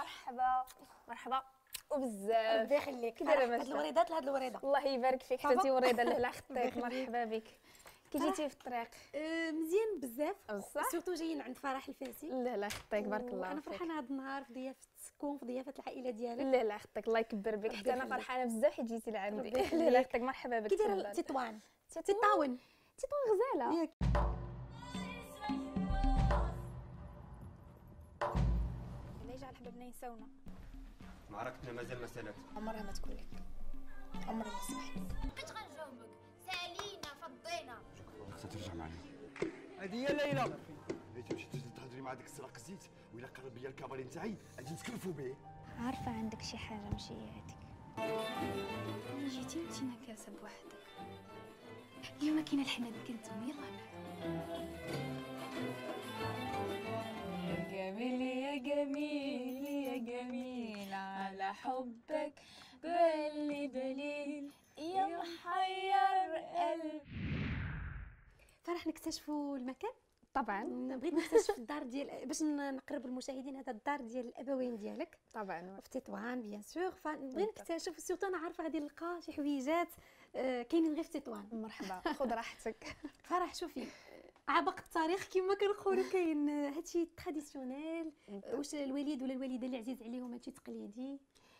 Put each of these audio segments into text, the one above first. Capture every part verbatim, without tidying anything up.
مرحبا مرحبا وبزاف. ربي يخليك. كي دايره هاد الوريدات لهاد الوريده. الله يبارك فيك حتى وريده لهلا خطيك. مرحبا بك. كي جيتي في الطريق؟ أه مزيان بزاف بصح سورتو جايين عند فرح الفاسي. لا لا خطيك بارك الله انا فيك. فرحانه هذا النهار في ضيافتكم في ضيافه العائله ديالك. لا لا خطيك الله يكبر بك. حتى انا فرحانه بزاف حيت جيتي لعندي. لا لا خطيك مرحبا بك. كي دايره تطوان تطاون تطوان غزاله ياك. لا يجعل حبابنا ينساونا. معركتنا مازال ما سالت. عمرها ما تكون لك، عمرها ما تسمح لك. بقيت غنجاوبك سالينا فضينا. خصها ترجع معايا. هذه هي ليلى. إلا تمشي تهضري مع داك السراق زيت وإلا قرب ليا الكاباري نتاعي غادي نتكلفوا به. عارفه عندك شي حاجه ماشي هي هذيك. ملي جيتي انت نكاسه بوحدك. اليوم كاينه الحنان كنتم يلا. يا جميل يا جميل يا جميل على حبك بلي دليل يا محير قلب. فرح نكتشفوا المكان. طبعا بغيت نكتشف الدار ديال باش نقرب المشاهدين هذا الدار ديال الابوين ديالك طبعا في تطوان بيان سور. فنبغي نكتشف سورتو انا عارفه غادي نلقى شي حويجات آه كاينين غير في تطوان. مرحبا خذ راحتك. فرح شوفي عبق التاريخ كما كنقولوا كاين هادشي تراديسيونيل. واش الوالد ولا الوالده اللي عزيز عليهم هادشي تقليدي؟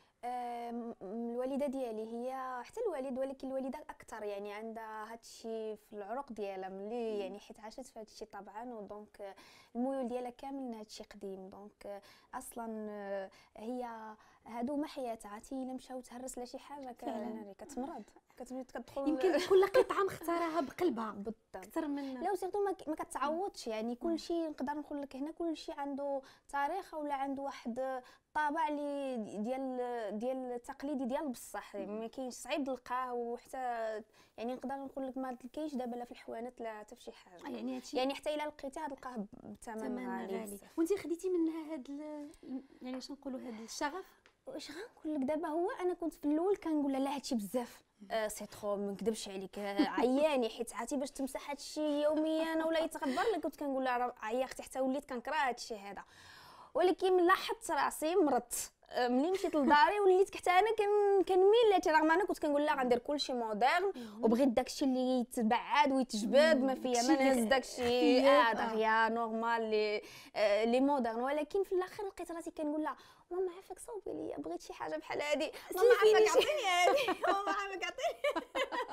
أم، الوالده ديالي هي حتى الوالد ولكن الوالده اكثر يعني عندها هادشي في العروق ديالها ملي يعني حيت عاشت في هادشي طبعا ودونك الميول ديالها كامل هادشي قديم. دونك اصلا هي هادو ما حياتها عرفتي الا مشاو تهرس لا شي حاجه كان كتمرض كتبدا كتدخل يمكن كل قطعه مختارها بقلبها بالضبط اكثر من لا وسيرتو ما ما كتعوضش يعني كل شيء نقدر نقول لك هنا كل شيء عنده تاريخ ولا عنده واحد الطابع اللي ديال ديال التقليدي ديال بصح ما كاينش صعيب تلقاه وحتى يعني نقدر نقول لك ما كاينش دابا لا في الحوانت لا حتى في شي حاجه يعني هادشي يعني حتى الا لقيتيه تلقاه بثمن غالي. وانت خديتي منها هاد يعني اش نقولوا هاد الشغف. واش غنقول لك دابا هو انا كنت في الاول كنقول لا هادشي بزاف آه سي ترو ما نكذبش عليك آه عياني حيت عرفتي باش تمسح هادشي يوميا ولا يتغبر لك كنت كنقول لها عياختي حتى وليت كنكره هادشي هذا. ولكن من لاحظت راسي مرضت ملي مشيت لداري وليت حتى انا كنميل لهادشي رغم انا كنت كنقول لها غندير كلشي مودرن وبغيت داكشي اللي يتبعد ويتجبد ما فيا ما نهز داكشي اه دغيا نورمال لي آه لي مودرن. ولكن في الاخر لقيت راسي كنقول لها ماما عافاك صوبي لي بغيت شي حاجه بحال هادي ماما عافاك عطيني هادي ماما عافاك عطيني.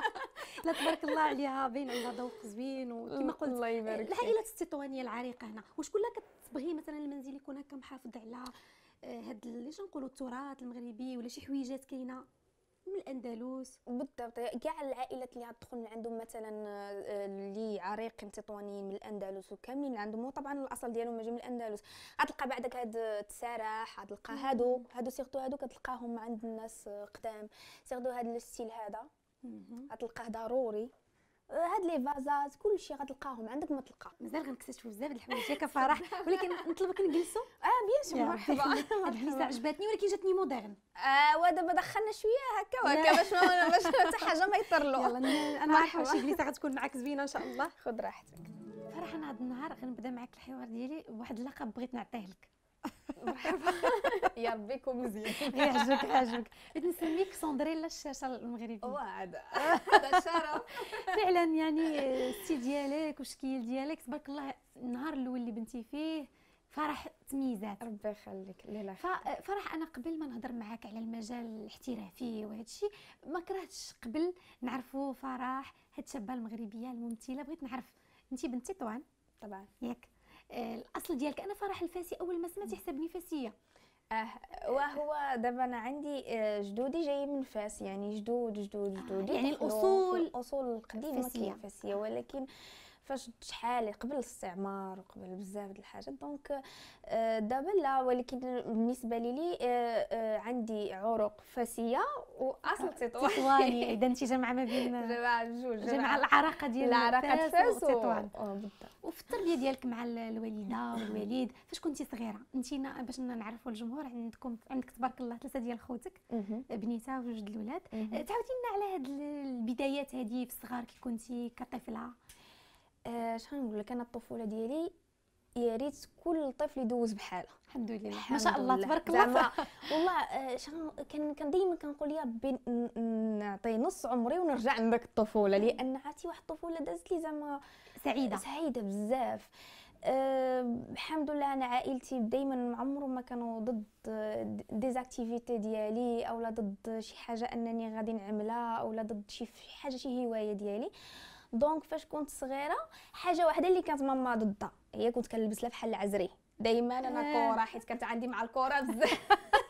لا تبارك الله عليها باين عندها ذوق زوين وكما قلت الله يبارك فيك. العائله التطوانيه العريقه هنا واش كلها كتبغي مثلا المنزل يكون هكا محافظ على هاد اللي نقولوا التراث المغربي ولا شي حويجات كاينه من الاندلس؟ بالضبط كاع العائلات اللي غتدخل عندهم مثلا اللي عريقين تطوانيين من الاندلس وكاملين عندهم وطبعا الاصل ديالهم ماجي من الاندلس غتلقى بعدك هاد التسارح غتلقى هادو هادو سيرتو هادو كتلقاهم عند الناس قدام سيرتو هاد الستيل هذا غتلقاه ضروري. هاد لي فازات كلشي غتلقاهم عندك ما تلقى. مازال غنكتشفوا بزاف د الحوايج ياك فرح ولكن نطلبك نجلسوا. اه بيان سور مرحبا. هاد البيسه عجبتني ولكن جاتني مودرن. اه ودابا دخلنا شويه هكا وهكا باش باش حتى حاجه ما يطرلو. يلا انا عارفه شي بليسه غتكون معاك زوينه ان شاء الله. خذ راحتك. فرح انا هذا النهار غنبدا معاك الحوار ديالي بواحد اللقب بغيت نعطيه لك. مرحبا. يا ربي يكون مزيان. يعجبك يعجبك. بغيت نسميك سندريلا الشاشه المغربيه. وعد هذا شرف فعلا يعني الستي ديالك والشكل ديالك تبارك الله. النهار الاول اللي بنتي فيه فرح تميزات. ربي يخليك. لا لا فرح انا قبل ما نهضر معاك على المجال الاحترافي وهذا الشيء ما كرهتش قبل نعرفوا فرح هاد الشابه المغربيه الممثله. بغيت نعرف انت بنت تطوان طبعا ياك الاصل ديالك. انا فرح الفاسي اول ما سمعت حسبني فاسيه. اه وهو دابا انا عندي جدودي جايين من فاس يعني جدود جدود جدودي آه يعني الاصول الاصول القديمه فاسيه فاسيه. ولكن فاش شحال قبل الاستعمار وقبل بزاف د الحاجات دونك دابا لا. ولكن بالنسبه لي عندي عروق فاسيه واصل تطواني. اذا انت جامعه ما بين جماعه بجوج جامعه العراقه ديال العراقه فاس وتطوان. وفي التربيه ديالك مع الوالده والوالد فاش كنتي صغيره انت باش نعرفوا الجمهور عندكم عندك تبارك الله ثلاثه ديال خوتك بنيته وجوج د الاولاد. تعاودي لنا على هاد البدايات هذه في الصغار كي كنتي كطفله. اش غنقول لك انا الطفوله ديالي يا ريت كل طفل يدوز بحاله. الحمد لله ما الحمد شاء الله لله. تبارك الله. زعما والله آه، شغل- كان كان ديما كنقول يا ربي ن- ن- نعطي نص عمري ونرجع عندك الطفوله، لان عرفتي واحد الطفوله دازت لي زعما سعيده سعيده بزاف. أه الحمد لله انا عائلتي دائما عمره ما كانوا ضد ديزاكتيفيتي ديالي اولا ضد شي حاجه انني غادي نعملها اولا ضد شي حاجه شي هوايه ديالي. دونك فاش كنت صغيره حاجه واحده اللي كانت ماما ضدها هي كنت كنلبس لها بحال العزري دائما انا كره، حيت كانت عندي مع الكره بزاف.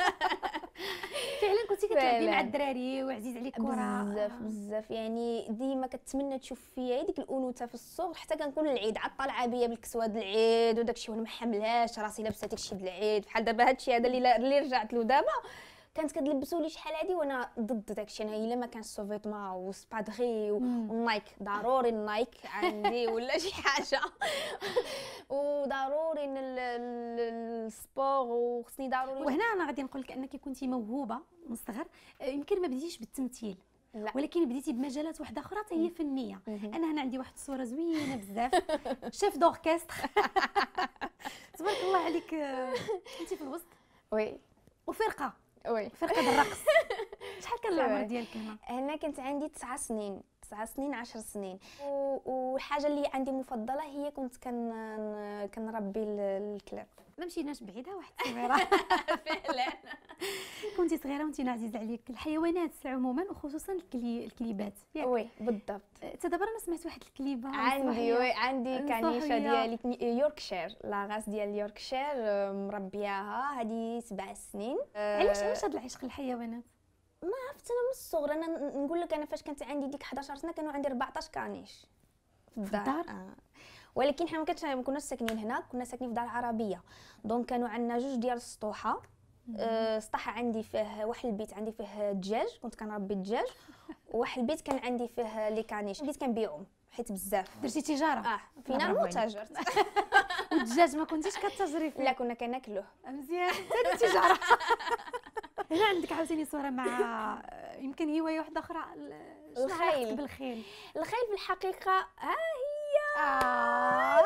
فعلا كنتي كتلعبي مع فعلاً. الدراري وعزيز عليك الكره بزاف بزاف، يعني ديما كتمنى تشوف فيا ديك الانوثه في الصغر، حتى كنكون العيد عاد طالعه بيا بالكسوه د العيد وداك الشيء وانا ما حاملاش راسي لابسه داك الشيء د العيد بحال دابا هذا الشيء هذا اللي اللي رجعت له دابا. كانت كتلبسوا لي شحال هادي وانا ضد داك الشيء، انا الا ما كانش سوفيتما وسبادغي والنايك ضروري النايك عندي ولا شي حاجه وضروري ن- ال- ال- السبور وخصني ضروري. وهنا انا غادي نقول لك انك كنتي موهوبه من الصغر. آه، يمكن ما بديتيش بالتمثيل لا. ولكن بديتي بمجالات واحده اخرى حتى هي فنيه. مهم. انا هنا عندي واحد الصوره زوينه بزاف شيف دوركستر تبارك الله عليك. آه، كنتي في الوسط وي وفرقه وي فرقه الرقص. شحال كان العمر وي. ديالك هنا؟ هنا كنت عندي تسع سنين تسع سنين عشر سنين و- والحاجه اللي عندي مفضله هي كنت كن كنربي ال- الكلاب. ما مشيناش بعيده واحد صغيره. فعلا كنتي صغيره وانت عزيز عليك الحيوانات عموما وخصوصا الكلي... الكليبات ياك؟ وي بالضبط. حتى دابا انا سمعت واحد الكليبه عندي وي عندي انصحية. كانيشه ديالي كني- يوركشير، لا غاس ديال يوركشير آه، مربياها هذه سبع سنين. علاش علاش هذا العشق الحيوانات؟ ما عرفت انا من الصغر، انا ن- نقول لك انا فاش كانت عندي ديك حداش سنه كانوا عندي أربعطاش كانيش في الدار, الدار؟ آه. ولكن حنا ما كناش ما كناش ساكنين هنا، كنا ساكنين في دار عربيه. دونك كانوا عندنا جوج ديال السطوحه. أه سطح عندي فيه واحد البيت عندي فيه الدجاج، كنت كنربي الدجاج. وواحد البيت كان عندي فيه لي كانيش، البيت كنبيعهم حيت بزاف. درتي تجاره؟ اه فينا برافو عليك. المتاجر. والدجاج ما كنتيش كتجري فيه؟ لا كنا كناكلوه. مزيان ثاني تجاره. هنا عندك عاوتاني صوره مع يمكن هوايه واحده اخرى ال- شنو الخيل. علاقتك بالخيل؟ الخيل في الحقيقه ها هي آه.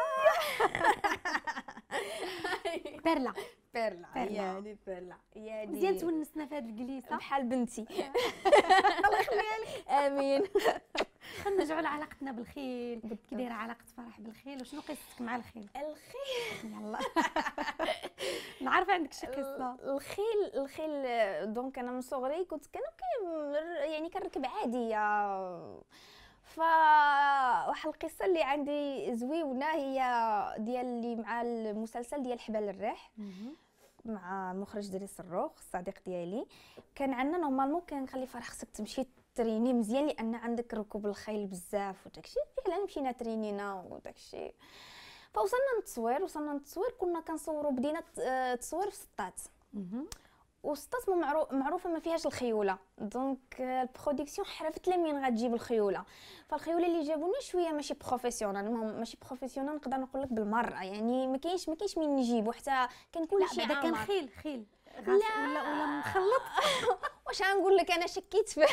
بيرلا بيرلا بيرلا. يعني بيرلا يا دي مزيان تونسنا في هذه الجليسه. بحال بنتي. الله يخليها لك. امين. خلينا نرجعوا لعلاقتنا بالخيل. كي دايره علاقه فرح بالخيل وشنو قصتك مع الخيل؟ الخيل يلا نعرفه عندك شي قصه. الخيل الخيل دونك انا من صغري كنت كان يعني كنركب عاديه. ف واحد القصه اللي عندي زويونه هي ديال اللي مع المسلسل ديال حبال الريح مع المخرج دريس الروخ الصديق ديالي. كان عندنا نورمالمون كنخلي فرح خصك تمشي تريني مزيان لان عندك ركوب الخيل بزاف وداكشي. فعلا مشينا ترينينا وداكشي. فوصلنا للتصوير وصلنا للتصوير كنا كنصوروا بدينا ت- تصوير في سطات. وسطات معرو- معروفه ما فيهاش الخيوله. دونك البرودكسيون حرفت لي من غتجيب الخيوله. فالخيوله اللي جابونا شويه ماشي بروفيسيونال، المهم ماشي بروفيسيونال نقدر نقول لك بالمره، يعني ما كاينش ما كاينش من نجيبو حتى كان كل شيء بعدا كان عامر. خيل خيل غاس ولا ولا مخلط. واش غنقول لك انا شكيت فيه.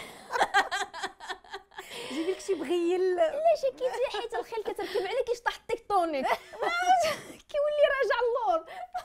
جيبي لك شي بغيل. لا شكيت فيه حيت الخيل كتركب عليه كيشطح التكتونيك. كيولي راجع اللور.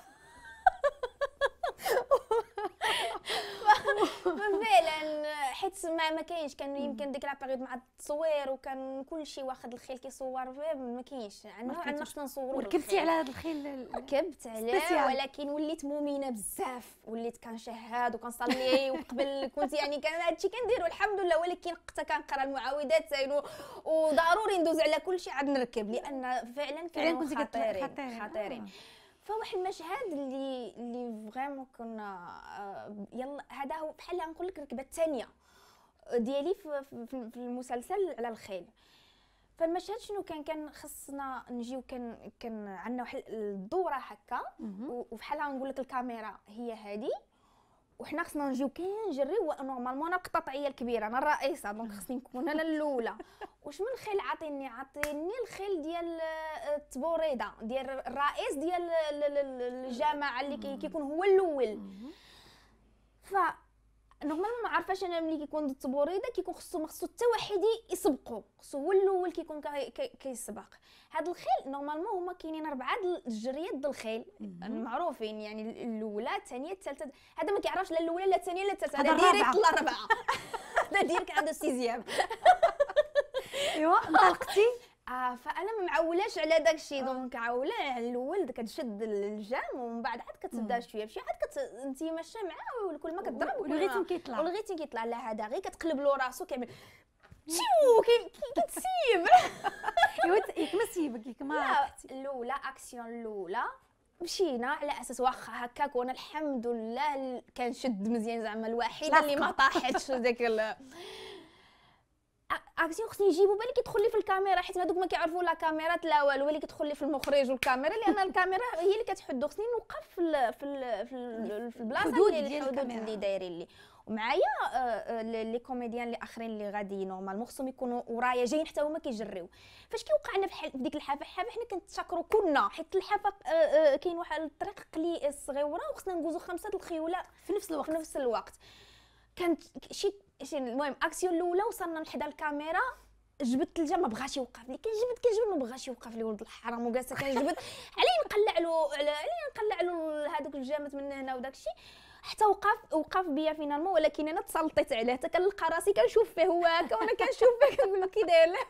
فعلا حيت ما ما كاينش كان يمكن ديك لابيريود مع التصوير وكان كل شيء واخد الخيل كيصور فيه ما كاينش عندنا عندنا خصنا نصوروا. وركبتي على هذا الخيل؟ ركبت عليه سبيسيال. ولكن وليت مؤمنه بزاف، وليت كنشهد وكنصلي وقبل كنت يعني كان هادشي كنديرو الحمد لله، ولكن حتى كنقرا المعوذات وضروري ندوز على كل شيء عاد نركب لان فعلا فعلا كانوا كنتي كت- خطيرين خطيرين. خطيرين. آه. فواحد المشهد اللي اللي فريمون كنا آه، يلا هذا هو بحال نقول لك الركبه الثانيه ديالي في, في, في المسلسل على الخيل. فالمشهد شنو كان كان خصنا نجيو كان كان عندنا واحد الدوره هكا و- وبحال نقول لك الكاميرا هي هذه وحنا خصنا نجيو كنجريو نورمالمون انا القطاطعيه الكبيره انا الرئيسه دونك خصني نكون انا الاولى. واش من خيل عطيني عطيني الخيل ديال آه، التبوريده ديال الرئيس ديال ال- ال- ال- الجماعه اللي كي- كيكون هو الاول. ف نورمالمون ما عارفاش انا ملي كيكون ضد التبوريده كيكون خصو ما خصو حتى واحد يسبقو، خصو هو الاول كيكون كي- كي- كيسبق. هاد الخيل نورمالمون هما كاينين اربعه د الجريات د الخيل معروفين، يعني الاولى الثانيه الثالثه، هذا ما كيعرفش لا الاولى لا الثانيه لا الثالثه، هذا هذا ديريكت الرابعة. الاربعه. هذا ديريكت عنده السيزيام. ايوا انطلقتي. اه فانا ما معولاش على داك الشيء، دونك عاوله على الاول كتشد الجام ومن بعد عاد كتبدا شويه بشويه عاد كت... انت ماشيه معاه وكل ما كضرب كل ما- والغيتم كيطلع. والغيتم كيطلع. لا هذا غير كتقلب له راسو كيعمل شو كي كي- كتسيب. ايوا ياك ما سيبك ياك ما لا الاولى اكسيون الاولى مشينا على اساس واخا هكاك، وانا الحمد لله كنشد مزيان، زعما الوحيده اللي ما طاحتش داك ال... اكسيون خصني نجيبو بالي كيدخل لي في الكاميرا، حيت هذوك ما كيعرفوا لا كاميرات لا والو، اللي كيدخل لي في المخرج والكاميرا، لان الكاميرا هي اللي كتحدو. خصني نوقف في ال في ال في, ال في البلاصه الحدود اللي ديال الحدود الكاميرا. اللي دايرين لي. ومعايا آه، آه، لي كوميديان اللي اخرين اللي غادي نورمالمون خصهم يكونوا ورايا جايين حتى هما كيجريو. فاش كيوقعنا في ديك الحافه حافه حنا كنتشاكروا كلنا، حيت الحافه آه، آه، كاين واحد الطريق قلي صغيره وخصنا ندوزو خمسه د الخيوله في نفس الوقت. في نفس الوقت. كانت شي شي المهم اكسيون الاولى وصلنا لحدا الكاميرا، جبت الجا ما بغاش يوقف لي، كنجبد كنجبد ما بغاش يوقف لي ولد الحرام، وجالسه كنجبد عليه نقلع له على عليه نقلع له هذوك الجامات من هنا وداك الشيء، حتى وقف وقف بيا فينالمون. ولكن انا تسلطيت عليه، حتى كنلقى راسي كنشوف فيه هو هكا وانا كنشوف فيه كنقول له كي داير له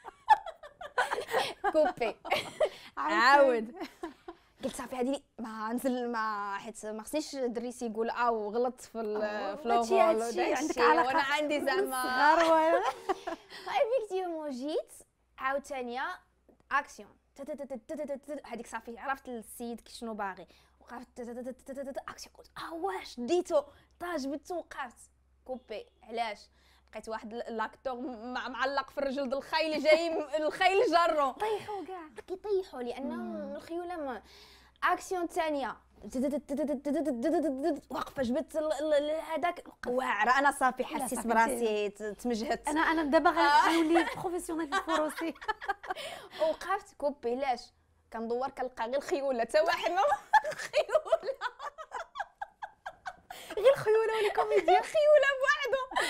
كوبي عاود. قلت صافي هذه ما نزل ما حيت ما خصنيش دريسي يقول او غلط في ال- في هادشي- لوفول هادشي وداك عندك الشيء، علاقة وانا عندي زعما صغار ولا ايفيكتيومون جيت عاوتانية اكسيون هذيك صافي عرفت السيد كي شنو باغي، وقفت اكسيون قلت اه واش ديتو طا جبدتو وقفت كوبي. علاش؟ لقيت واحد لاكتور مع- معلق في الرجل د الخيل جاي م- الخيل جرو طيحوا كاع. كيطيحوا لان الخيوله ما اكسيون ثانيه واقفه جبت ال- ال- هذاك واعره. انا صافي حسيت صافي براسي ت- تمجهت، انا انا دابا غنولي بروفيسيونيل في الفروسي. وقفت كوبي. لاش؟ كندور كنلقى غير الخيوله، حتى واحد ما خيوله غير الخيوله ولا كوميديا. خيوله بوحدو.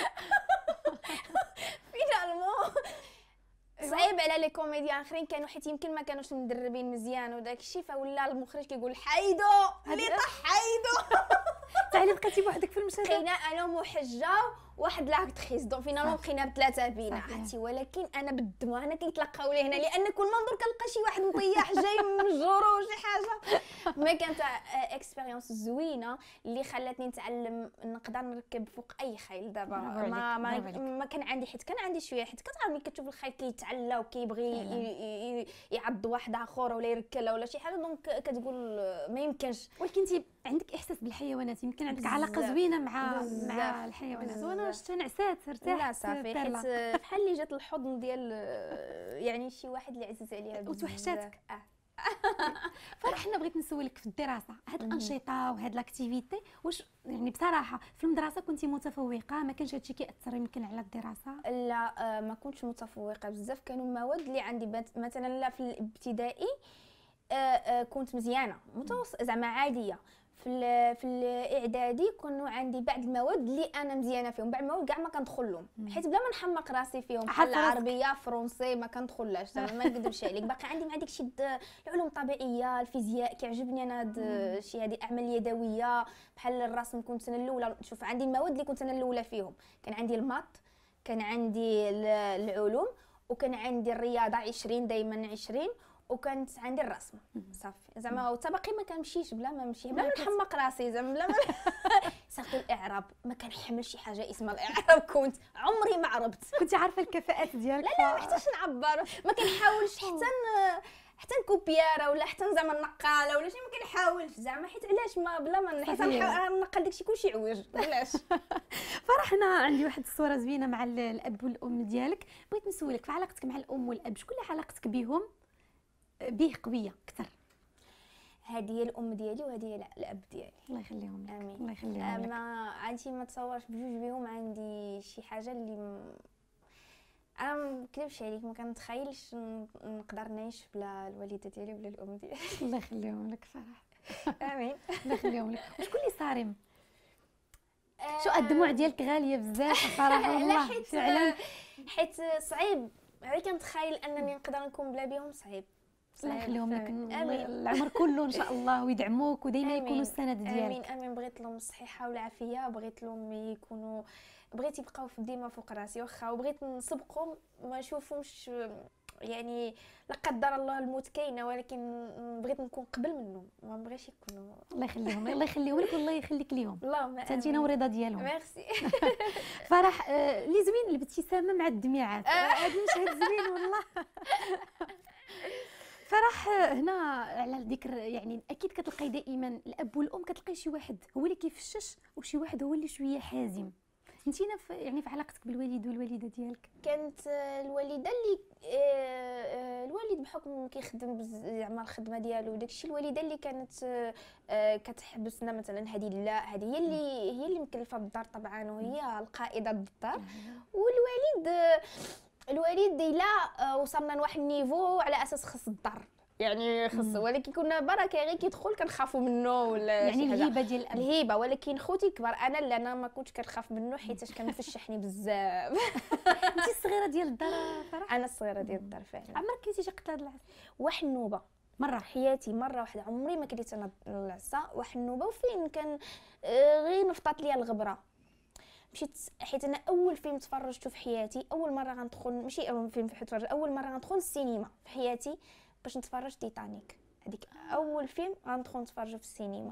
فينالمون صعيب على لي كوميديان اخرين كانوا، حيت يمكن ما كانوش مدربين مزيان وداك الشيء، فولا المخرج كيقول حيدو اللي طاح حيدو. حتى علي بقيتي بوحدك في المشهد. بقينا انا ومحجه واحد لاكتريس، دونك فينالمون بقينا بثلاثه بينا صافي. عرفتي. ولكن انا بالدم انا كيتلقاو لي هنا، لان كل ما ندور كنلقى شي واحد مطيح جاي من جورو شي حاجه. ما كانت اكسبيريونس زوينه اللي خلاتني نتعلم نقدر نركب فوق اي خيل. دابا برافو ما عليك، ما, برافو عليك. ما كان عندي، حيت كان عندي شويه، حيت كتعرف ملي كتشوف الخيل كيتعلى وكيبغي ي- ي- ي- يعض واحد اخر ولا يركلها ولا شي حاجه، دونك كتقول ما يمكنش. ولكن انت عندك احساس بالحيوانات، يمكن عندك بزاف. علاقه زوينه مع بزاف. مع الحيوانات. بزاف. وانا شفت نعسات ارتاحت. لا صافي، حيت تهلا. بحال اللي جات الحضن ديال يعني شي واحد اللي عزيز عليها بزاف. وتوحشاتك. اه فرح حنا بغيت نسولك في الدراسه، هاد الانشطه وهاد لاكتيفيتي واش يعني بصراحه في المدرسه كنتي متفوقه؟ ما كانش هادشي كيأثر يمكن على الدراسه؟ لا آه، ما كنتش متفوقه بزاف. كانوا المواد اللي عندي بات- مثلا لا في الابتدائي آه، آه، كنت مزيانه متوسط زعما عاديه. في ال- في الاعدادي كانوا عندي بعض المواد اللي انا مزيانه فيهم، بعض المواد كاع ما كندخل لهم، حيت بلا ما نحمق راسي فيهم. بحال حاط راسك. العربيه فرونسي ما كندخلهاش زعما ما نكذبش عليك. باقي عندي مع داك الشيء د- العلوم الطبيعيه، الفيزياء كيعجبني انا هاد الشيء، هذه اعمال يدويه بحال الرسم. كنت انا الاولى، شوف عندي المواد اللي كنت انا الاولى فيهم، كان عندي المات، كان عندي ال- العلوم، وكان عندي الرياضه عشرين دائما عشرين، وكانت عندي الرسم. صافي زعما حتى باقي ما كنمشيش بلا ما نمشي بلا ما نحمق راسي زعما بلا ما سيرتو الاعراب ما كنحمل شي حاجه اسمها الاعراب. كنت عمري ما عربت، كنتي عارفه الكفاءات ديالك؟ لا لا ما حتىش نعبر، ما كنحاولش حتى ن- حتى نكوبياره ولا حتى زعما نقاله ولا شي، ما كنحاولش زعما. حيت علاش ما بلا ما حيت صحيح. نحاول نقل داكشي كلشي عوج علاش. فرح انا عندي واحد الصوره زوينه مع ال- الاب والام ديالك، بغيت نسولك في علاقتك مع الام والاب، شكون اللي علاقتك بهم به قويه اكثر؟ هذه هي الام ديالي وهذه هي الاب ديالي. الله يخليهم لك. امين. الله يخليهم لك. ما عندي ما تصورش بجوج بهم عندي شي حاجه اللي م... انا ما نكذبش عليك ما كنتخيلش ن- نقدر نعيش بلا الوالده ديالي ولا الام ديالي. الله يخليهم لك فرح. امين. الله يخليهم لك. وشكون اللي صارم؟ شو الدموع ديالك غاليه بزاف صراحه والله حيت فعلا. حيت صعيب غير كنتخيل انني نقدر نكون بلا بهم صعيب. الله يخليهم لك آمين. العمر كله ان شاء الله ويدعموك ودائما آمين. يكونوا السند ديالك. امين امين. بغيت لهم الصحه والعافيه، بغيت لهم يكونوا، بغيت يبقاو ديما فوق راسي واخا، وبغيت نسبقهم ما نشوفهمش يعني لا قدر الله الموت كاينه، ولكن بغيت نكون قبل منهم، ما بغيتش يكونوا. الله يخليهم الله يخليهم لك والله يخليك ليهم. اللهم حتى انتينا ورضا ديالهم. ميرسي. فرح آه، اللي زوين الابتسامه مع الدميعات، هذا المشهد زوين والله. فرح آه، هنا على ذكر يعني اكيد كتلقاي دائما الاب والام، كتلقاي شي واحد هو اللي كيفشش وشي واحد هو اللي شويه حازم. انتينا في يعني في علاقتك بالوالد والوالده ديالك؟ كانت الوالده اللي آه، آه، الوالد بحكم كيخدم بز- زعما الخدمه ديالو وداكشي، الوالده اللي كانت آه، كتحبسنا مثلا، هذه لا هذه هي اللي هي اللي مكلفه بالدار طبعا، وهي القائده بالدار. والوالد آه، الوالد الا آه، وصلنا لواحد النيفو على اساس خص الدار يعني خص، ولكن كنا بركه غير كيدخل كنخافوا منه ولا يعني شي حاجه الهيبه ديال الاب. الهيبه. ولكن خوتي كبر، انا اللي انا ما كنتش كنخاف منه حيت كان مفشحني بزاف. انت الصغيره ديال الدار فرح؟ انا الصغيره ديال الدار فعلا. عمرك كنتي شي قتله العسل؟ واحد النوبه مره حياتي، مره واحده عمري ما كليت انا العصا، واحد النوبه وفين كان آه، غير نفطات ليا الغبره. مشيت حيت انا اول فيلم تفرجته في حياتي، اول مره غندخل ماشي اول فيلم في حياتي، اول مره غندخل السينما في حياتي باش نتفرج تيتانيك. هذيك اول فيلم غندخل نتفرج في السينما.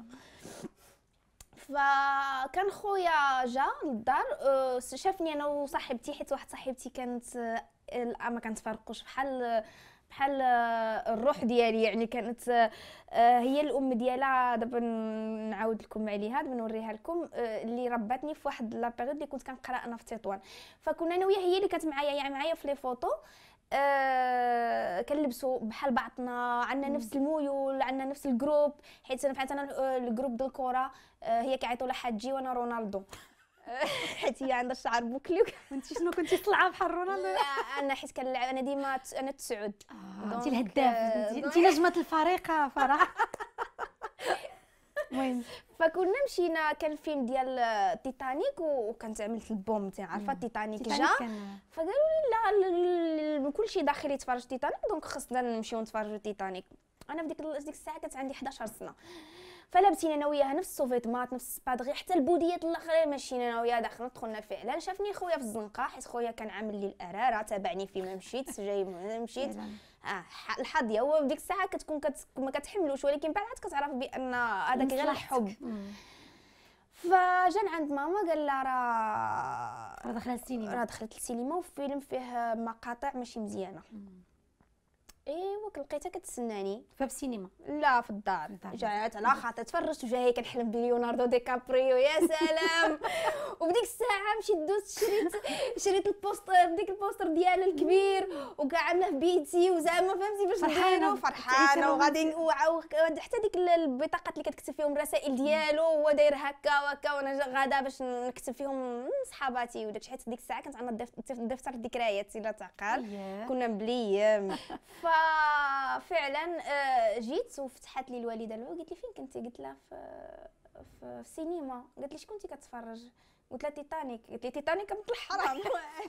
فكان خويا جا للدار آه، شافني انا وصاحبتي، حيت واحد صاحبتي كانت آه، ما كنتفارقوش بحال بحال آه، الروح ديالي يعني، كانت آه، هي الام ديالها. دابا نعاود لكم عليها، دابا نوريها لكم آه، اللي رباتني في واحد لا بيريود اللي كنت كنقرا انا في تطوان. فكنا انا وياها، هي اللي كانت معايا يعني معايا في لي فوتو. آه كنلبسوا بحال بعضنا، عندنا نفس الميول، عندنا نفس الجروب، حيت انا فحال انا الجروب ديال الكره آه هي كيعيطوا لها حاجي وانا رونالدو. حيت هي عندها الشعر بوكلي. انت شنو كنتي طلعه بحال رونالدو؟ لا انا حيت كنلعب انا ديما ت- انا تسعود. انت الهداف، انت نجمه الفريق فرح. المهم فكنا مشينا، كان الفيلم ديال تيتانيك وكانت عملت البوم، انت عارفه تيتانيك جا، فقالوا لي لا ال- كلشي داخل يتفرج تيتانيك، دونك خصنا نمشيو نتفرجوا تيتانيك. انا في ديك ديك الساعه كانت عندي إحدى عشر سنه، فلابسين انا وياها نفس السوفيتمات نفس السبادغي، حتى البوديات الاخرين ماشيين انا وياها داخل. دخلنا فعلا، شافني خويا في الزنقه، حيت خويا كان عامل لي الاراره، تابعني فيما مشيت جاي مشيت اه الحظيه. هو في ديك الساعه كتكون كت... ما كتحملوش، ولكن بعد عاد كتعرف بان هذاك غير الحب. فجا عند ماما قال لها راه راه داخله السينما، راه دخلت السينما وفيلم فيه مقاطع ماشي مزيانه. ايوا لقيتها كتسناني في السينما لا في الدار. الدار. جات على خاطر تفرجت وجاي كنحلم بليوناردو دي كابريو، يا سلام. وبديك الساعه مشيت دوزت شريت شريت البوستر، ديك البوستر ديالو الكبير وكاع عامله في بيتي، وزعما فهمتي باش نديرو فرحانه وغادي وعاو حتى ديك البطاقات اللي كتكتب فيهم الرسائل ديالو هو داير هكا وهكا، وانا غادا باش نكتب فيهم صحاباتي وداكشي. حيت ديك الساعه كانت عندنا دفتر الذكريات الا تعقل، كنا مبليين. ففعلا آه، جيت وفتحت لي الوالده له، قالت لي فين كنتي؟ قلت لها في في السينما. قالت لي شكون كنتي كتفرج؟ قلت لها تيتانيك. قالت لي تيتانيك مثل الحرام.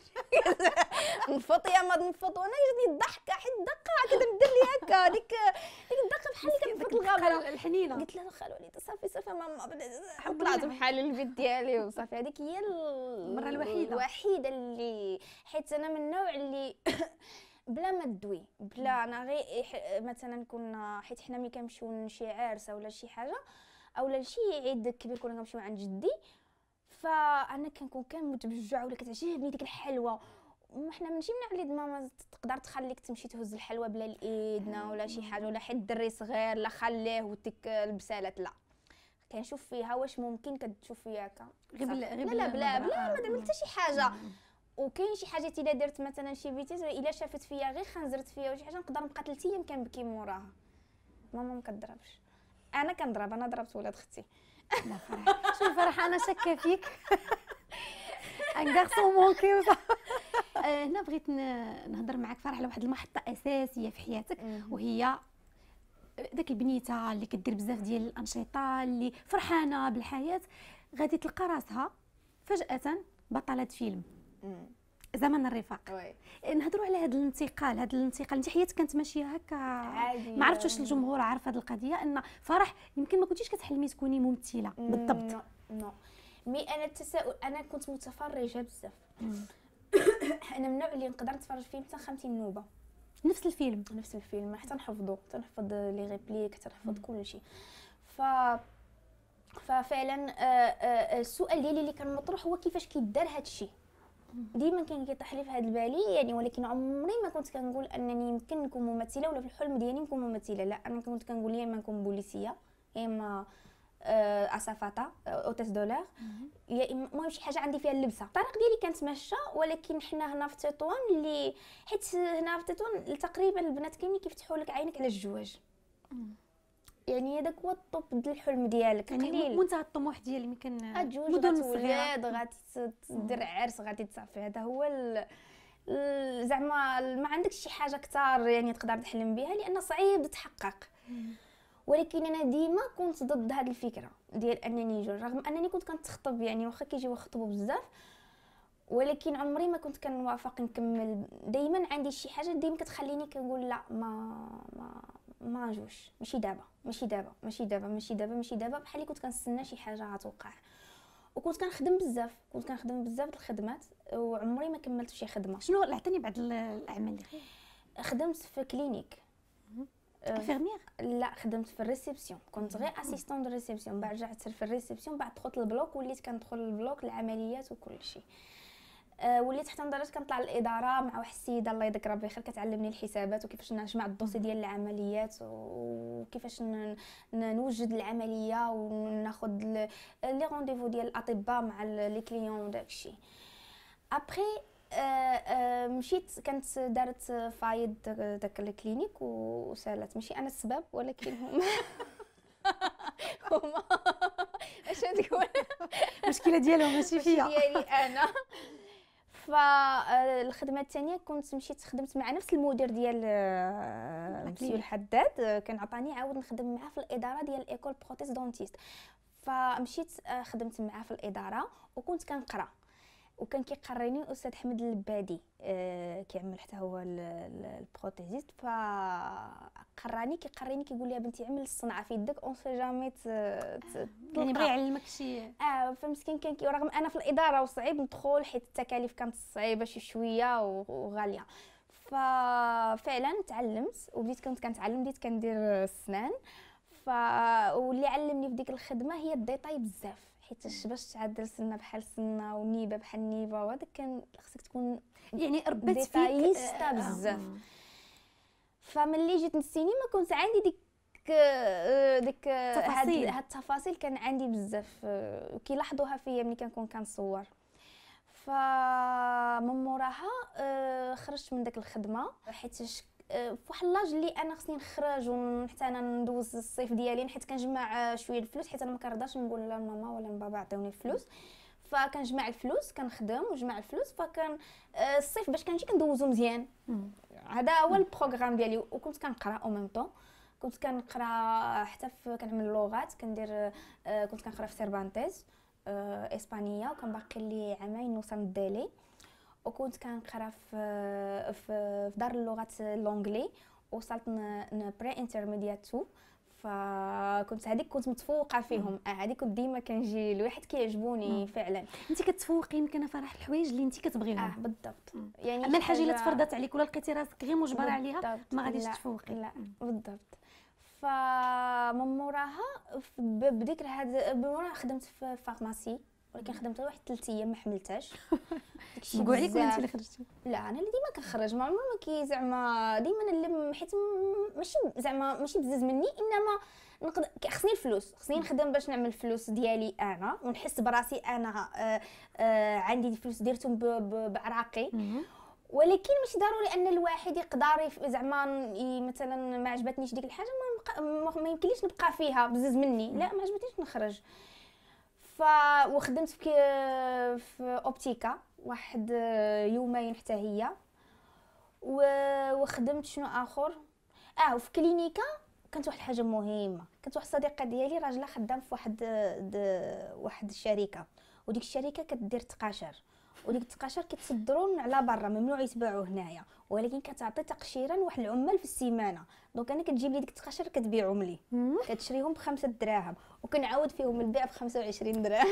نفط يا ما نفط، وانا جاتني الضحكه حيت دقه كده ندير لي هكا ديك ديك الدقه بحال اللي كنفط الغابه الحنينه. قلت لها خالو وليدي صافي صافي ماما، طلعت بحال البيت ديالي وصافي. هذيك هي المره الوحيده الوحيده اللي، حيت انا من النوع اللي بلا ما تدوي بلا انا غير مثلا كنا، حيت حنا ملي كنمشيو لشي عرسه ولا شي حاجه اولا لشي عيد كبير كنا كنمشيو عند جدي، فانا كنكون كنموت بالجوع ولا كتعجبني ديك الحلوى. وحنا ماشي من وليد ماما تقدر تخليك تمشي تهز الحلوى بلا الايدنا ولا شي حاجه، ولا حيت الدري صغير لا خليه وديك البسالات لا. كنشوف فيها واش ممكن كتشوف فيها هكا غير بلا لا لا بلا بلا ما درت حتى شي حاجه. وكاين شي حاجات الا درت مثلا شي بيتيز الا شافت فيا غير خنزرت فيا وشي حاجه نقدر نبقى ثلاث ايام كنبكي موراها. ماما ما كضربش، انا كنضرب، انا ضربت ولاد اختي. لا فرح، شوف فرح انا شاكه فيك. ان غارسون مونكي. هنا بغيت نهضر معاك فرح على واحد المحطه اساسيه في حياتك، وهي داك البنيته اللي كدير بزاف ديال الانشطه، اللي فرحانه بالحياه، غادي تلقى راسها فجاه بطله فيلم مم. زمن الرفاق. وي نهضروا على هذا الانتقال هذا الانتقال انت حياتك كانت ماشيه هكا عادي. ما عرفتش واش الجمهور عارف هذه القضيه ان فرح يمكن ما كنتيش كتحلمي تكوني ممثله بالضبط. نو نو مي انا التساؤل انا كنت متفرجه بزاف. انا من النوع اللي نقدر نتفرج فيلم حتى خمسين نوبه نفس الفيلم نفس الفيلم حتى نحفظو حتى نحفظ لي ريبليك حتى نحفظ كل شيء. ف ففعلا السؤال ديالي اللي كان مطروح هو كيفاش كيدار هذا الشيء. ديما كان كيطيح لي في هذا بالي يعني، ولكن عمري ما كنت كنقول انني يمكن نكون ممثله ولا في الحلم ديالي نكون ممثله. لا انا كنت كنقول يا اما نكون بوليسيه يا اما اسافاتا اوتيس دولار يا اما المهم شي حاجه عندي فيها اللبسه. الطريق ديالي كانت ماشيه، ولكن حنا هنا في تطوان اللي حيت هنا في تطوان تقريبا البنات كاينين كيفتحوا لك عينك على الزواج. يعني هذاك هو الطوب ديال الحلم ديالك يعني قليل منتهى الطموح ديال يمكن غتجوج مدن غتولد غادي تدير عرس غادي تصافي. هذا هو ال... ال... زعما ما عندكش شي حاجه كثار يعني تقدر تحلم بها لان صعيب تتحقق. ولكن انا ديما كنت ضد هذه الفكره ديال انني نجوج، رغم انني كنت كنتخطب يعني واخا كيجيو يخطبوا بزاف، ولكن عمري ما كنت كنوافق نكمل. دائما عندي شي حاجه ديما كتخليني كنقول لا ما ما ما جوش ماشي دابا ماشي دابا ماشي دابا ماشي دابا ماشي دابا بحال اللي كنت كنستنى شي حاجه غتوقع. وكنت كنخدم بزاف كنت كنخدم بزاف د الخدمات وعمري ما كملت شي خدمه. شنو عطيني بعض الاعمال اللي خدمت في كلينيك انفيرمير؟ لا خدمت في الريسبسيون، كنت غير اسيستون دو ريسبسيون. بعد رجعت في الريسبسيون، بعد دخلت البلوك وليت كندخل البلوك العمليات وكل شيء. أه وليت حتى لدرجه كنطلع للاداره مع واحد السيده الله يذكرها بخير كتعلمني الحسابات وكيفاش نجمع الدوسي ديال العمليات وكيفاش نوجد العمليه وناخذ لي رونديفو ديال الاطباء مع لي كليون وداكشي. ابري أه أه مشيت كانت دارت فايد داك الكلينيك وسالات، ماشي انا السبب ولكن هما هما اش تقول المشكله ديالهم ماشي فيا ديالي انا. فالخدمه الثانيه كنت مشيت خدمت مع نفس المدير ديال مسيو الحداد، كان عطاني عاود نخدم معاه في الاداره ديال ايكول بروتيز دونتيست. فمشيت خدمت معاه في الاداره وكنت كنقرا وكان كيقريني استاذ حمد اللبادي آه كيعمل حتى هو البروتيزيست. فقراني كيقريني كيقول لي بنتي عمل الصنعه في يدك اون سي جامي يعني بغى يعلمك شي اه. فمسكين كان رغم انا في الاداره وصعيب ندخل حيت التكاليف كانت صعيبه شي شويه وغاليه. ففعلا تعلمت وبديت كنت كنتعلم بديت كندير السنان. ف واللي علمني في ديك الخدمه هي الديتاي بزاف، حيت باش تعدل سنه بحال سنه ونيبه بحال نيبه وهذاك كان خصك تكون يعني ربات فيك ديتايستا بزاف. فملي جيت للسينما كنت عندي ديك ديك هاد هاد التفاصيل كان عندي بزاف وكيلاحظوها فيا ملي كنكون كنصور. فمن موراها خرجت من داك الخدمه حيت في واحد لاج اللي انا خصني نخرج وحتى انا ندوز الصيف ديالي حيت كنجمع شويه الفلوس حيت انا ما كنرضاش نقول لا ماما ولا بابا عطيوني الفلوس. فكنجمع الفلوس كنخدم وجمع الفلوس فكان الصيف باش كنجي كندوزو مزيان. هذا هو البروغرام ديالي. وكنت كنقرا او ميم طون كنت كنقرا حتى كنعمل اللغات كندير كنت كنقرا في سيرفانتيز اسبانيه وكان باقي لي عامين نوصل للديلي. وكنت كنقرا في في دار اللغات لونجلي وصلت ن بري انترميديات تو. فكنت هذيك كنت متفوقه فيهم هذيك كنت ديما كنجي الواحد كيعجبوني فعلا. انت كتفوقي يمكن فرح الحوايج اللي انت كتبغيهم. اه بالضبط. يعني اما الحاجه اللي تفرضت عليك ولا لقيتي راسك غير مجبره عليها ما غاديش تفوقي. لا بالضبط. فمن موراها بديك هذا بمورا خدمت في فارماسي ولكن خدمت واحد ثلاث ايام ما حملتهاش. بقوا عليك ولا انت اللي خرجتي؟ لا انا اللي ديما كنخرج ما عمر ما كي زعما ديما اللي حيت ماشي زعما ماشي بزز مني انما نقدر خصني الفلوس خصني نخدم باش نعمل الفلوس ديالي انا ونحس براسي انا آآ آآ عندي الفلوس ديرتهم بعراقي. ولكن ماشي ضروري ان الواحد يقدر زعما مثلا ما عجبتنيش ديك الحاجه ما, ما يمكنليش نبقى فيها بزز مني. لا ما عجبتنيش نخرج. ف وخدمت في في اوبتيكا واحد يومين حتى هي. وخدمت شنو اخر اه وفي كلينيكا كانت واحد الحاجه مهمه. كانت واحد الصديقه ديالي راجلها خدام في واحد واحد الشركه وديك الشركه كدير تقاشر، وديك التقاشر كيتصدروا على برا، ممنوع يتباعوا هنايا، ولكن كتعطي تقشيرا واحد العمال في السيمانه. دونك انا كتجيب لي ديك التقاشر كتبيعهم لي، كتشريهم بخمسة دراهم وكنعاود فيهم البيع بخمسة وعشرين درهم.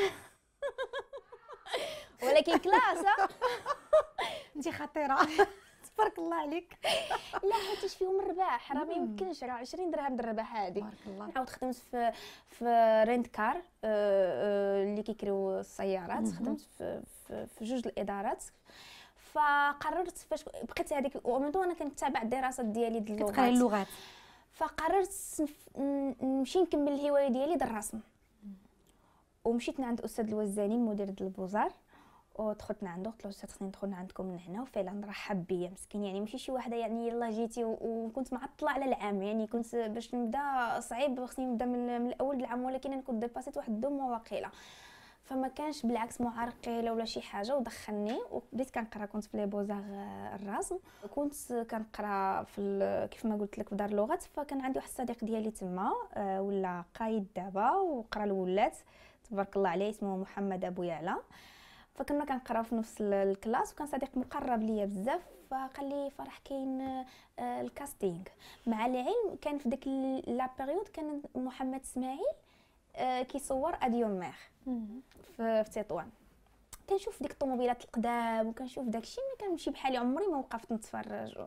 ولكن كلاسه انت خطيره. تبارك الله عليك. لا حيتاش فيهم الرباح، راه ما يمكنش، راه عشرين درهم د الرباح هذه. تبارك الله. عاود خدمت في في رينت كار اللي كيكريو السيارات، خدمت في في, في جوج الادارات. فقررت فاش بقيت هذيك ومنذ انا كنتابع الدراسات ديالي د اللغات، كتقراي اللغات. فقررت نمشي نكمل الهوايه ديالي د الرسم، ومشيت عند استاذ الوزاني المدير د البوزار، ودخلت عنده قلت له استاذ خصني ندخل عندكم من هنا، وفعلا رحب بيا مسكين، يعني ماشي شي وحده يعني يلاه جيتي وكنت معطله على العام، يعني كنت باش نبدا صعيب خصني نبدا من, من الاول العام، ولكن انا كنت ديباسيت واحد دو موا واقيلا، فما كانش بالعكس معرقله ولا شي حاجه، ودخلني وبديت كنقرا. كنت في لي بوزار الرسم، كنت كنقرا في كيف ما قلت لك في دار اللغات. فكان عندي واحد الصديق ديالي تما ولا قايد دابا وقرا الولات تبارك الله عليه، اسمه محمد ابو يعلى. فكنا كنقراو في نفس الكلاس، وكان صديق مقرب ليا بزاف. فقال لي فرح كاين الكاستينغ، مع العلم كان في ديك لا بيريود كان محمد اسماعيل كيصور اديون مير في تطوان. كنشوف ديك الطوموبيلات القدام وكنشوف داكشي، ما كنمشي بحالي، عمري ما وقفت نتفرج.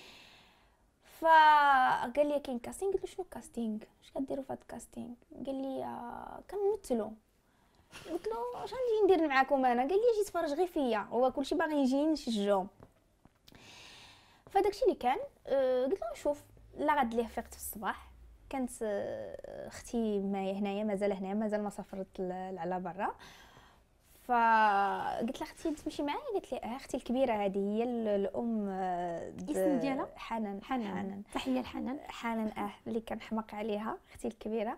فقال لي كاين كاستينغ. قلت له شنو كاستينغ، اش كديروا في هاد الكاستينغ؟ قال لي كنمثلوا. قلت له اش غنجي ندير معاكم انا؟ قال لي جي تفرج غير فيا، هو كلشي باغي يجي نشجعهم. فداكشي اللي كان. أه قلت له نشوف. لا غد ليه فيقت في الصباح، كانت اختي معايا هنايا، مازال هنايا، مازال ما سافرت على برا. فقلت لها اختي تمشي معايا؟ قالت لي اه. اختي الكبيره هذه هي الام. الاسم ديالها حنان. حنان. تحيه لحنان. حنان اه اللي كنحماق عليها، اختي الكبيره.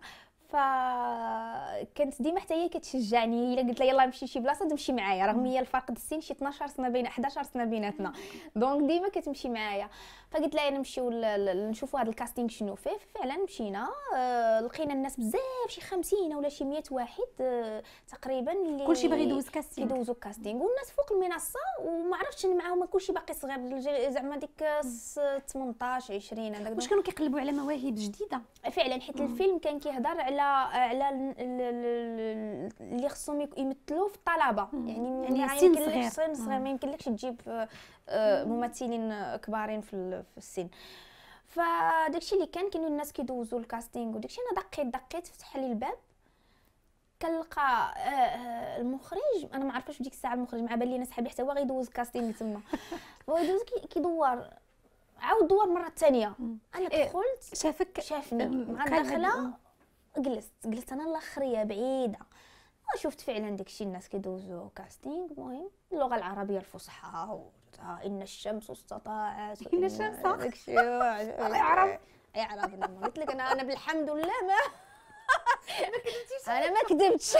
فكانت ديما حتى هي كتشجعني، الا قلت لها يلاه نمشي لشي بلاصه تمشي معايا، رغم هي الفرق د السن شي اثناش سنه بين احداش سنه بيناتنا، دونك ديما كتمشي معايا. فقلت لها نمشيو نشوفوا هذا الكاستينغ شنو فيه. فعلا مشينا، آه لقينا الناس بزاف، شي خمسين ولا شي مية واحد آه تقريبا، اللي كلشي باغي يدوز كاستينغ، يدوزوا كاستينغ، والناس فوق المنصه وما عرفتش معاهم كلشي باقي صغير، زعما ديك ثمنطاش عشرين هذاك. واش كانوا كيقلبوا على مواهب جديده فعلا، حيت الفيلم كان كيهضر على على اللي خصهم يمثلوا في الطلبه، يعني يعني سن صغير، سن صغير، ما يمكنلكش تجيب ممثلين كبارين في السن. فداكشي اللي كان كانوا الناس كيدوزوا الكاستينغ وداكشي. انا دقيت دقيت فتح لي الباب، كنلقى المخرج، انا ما عرفتش ديك الساعه المخرج، مع بالي انا صاحبي حتى هو غيدوز كاستينغ تما، هو يدوز كيدور، عاود دوار مره ثانيه. انا دخلت شافك، شافني مع الدخله، جلست جلست انا الاخريه بعيده، وشفت فعلا داكشي الناس كيدوزوا كاستينغ. المهم اللغه العربيه الفصحى، ان الشمس استطاعت، ان الشمس داكشي يعرف يعرف. لما قلت لك انا انا بالحمد لله ما ما كذبتيش، انا ما كذبتش.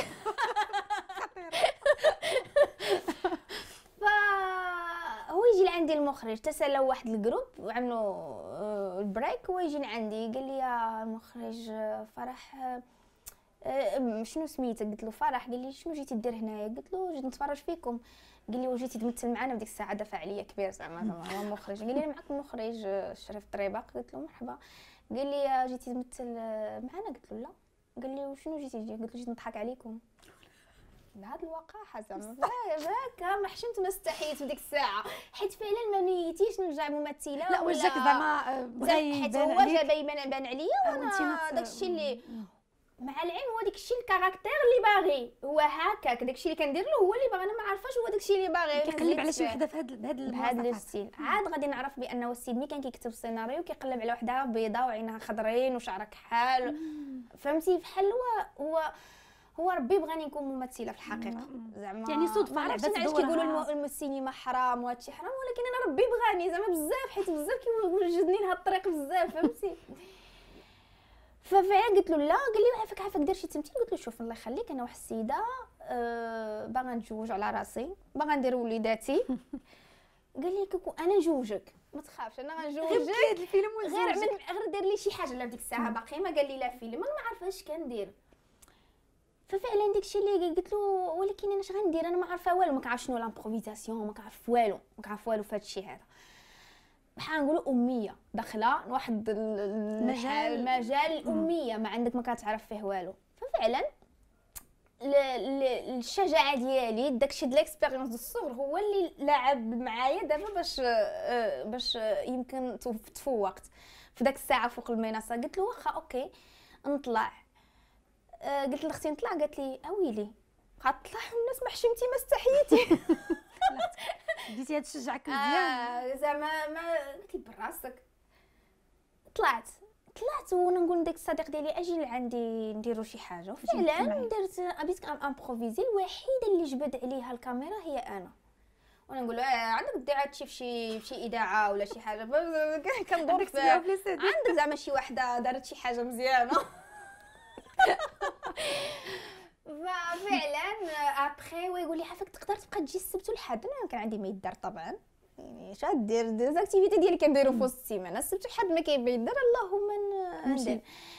فهو يجي لعندي المخرج، تسالوا واحد الجروب وعملوا البريك، هو يجي لعندي قال لي يا المخرج فرح شنو سميتك؟ قلت له فرح. قال لي شنو جيتي دير هنايا؟ قلت له جيت نتفرج فيكم. قال لي وجيتي تمثل معنا؟ بديك الساعه دفع عليا كبير زعما هو مخرج. قال لي انا معك المخرج شريف طريبق. قلت له مرحبا. قال لي جيتي تمثل معنا؟ قلت له لا. قال لي وشنو جيتي دير؟ قلت له جيت نضحك عليكم بهاد الوقاحه زعما. هكا ما حشمت ما استحيت في ديك الساعه، حيت فعلا ما نيتيش نرجع ممثله. لا وجهك زعما بغى حيت هو جا باين بان عليا، وانا داكشي اللي مع العلم هو داكشي الكاركتير اللي باغي، هو هكاك داكشي اللي كندير له هو اللي باغي، انا ما عارفاش هو داكشي اللي باغي. كيقلب على شي وحده في هاد بهاد بهاد الستيل. عاد غادي نعرف بانه السيد ملي كان كيكتب السيناريو كيقلب على وحده بيضاء وعينها خضرين وشعرها كحال، فهمتي؟ بحال هو هو هو ربي بغاني نكون ممثله في الحقيقه زعما، يعني صدفه. ما عرفتش علاش كيقولوا السينما حرام وهادشي حرام، ولكن انا ربي بغاني زعما بزاف، حيت بزاف كيوجدني لهاد الطريق بزاف، فهمتي؟ ففعلا قلت له لا. قال لي عافاك عافاك دير شي تمثيل. قلت له شوف الله يخليك، انا واحد السيده أه باغا نتزوج على راسي، باغا ندير وليداتي. قال لي كوكو انا نجوجك ما تخافش، انا غنجوجك غير هذا الفيلم غير غير دير لي شي حاجه. لا في ديك الساعه باقي ما قال لي لا فيلم، انا ما عارفه اش كندير. ففعلا داكشي اللي قلت له، ولكن انا اش غندير، انا ما عارفه والو، ما كنعرف شنو لامبروفيزاسيون، ما كنعرف والو، ما كنعرف والو في هذا الشيء هذا. بحال نقولوا اميه داخله لواحد المجال المجال الاميه، ما عندك ما كتعرف فيه والو. ففعلا الشجاعه ديالي داكشي د ليكسبيريونس دو الصغر هو اللي لعب معايا دابا باش باش يمكن تفوقت في داك الساعه فوق المنصه. قلت له واخا اوكي نطلع. قلت لاختي نطلع، قالت لي اويلي غطلع الناس ما حشمتي ما استحيتي. بديتي هاد تشجعك مزيان. اه زعما ما قلت لي براسك. طلعت طلعت وانا نقول لداك الصديق ديالي اجي لعندي نديرو شي حاجه. وفعلا درت بديت امبروفيزي. الوحيده اللي جبد عليها الكاميرا هي انا، وانا نقول له عندك دير هادشي في شي في شي اذاعه ولا شي حاجه، كندور في عندك زعما شي وحده دارت شي حاجه مزيانه. ففعلا ابخي ويقول لي عافاك تقدر تبقى تجي السبت والحد. انا كان عندي ما يدار طبعا، يعني اش غدير دير زاكتيفيتي ديالي كنديرو في وسط السيمانه، السبت والحد ما كاين ما يدار، اللهم ندير.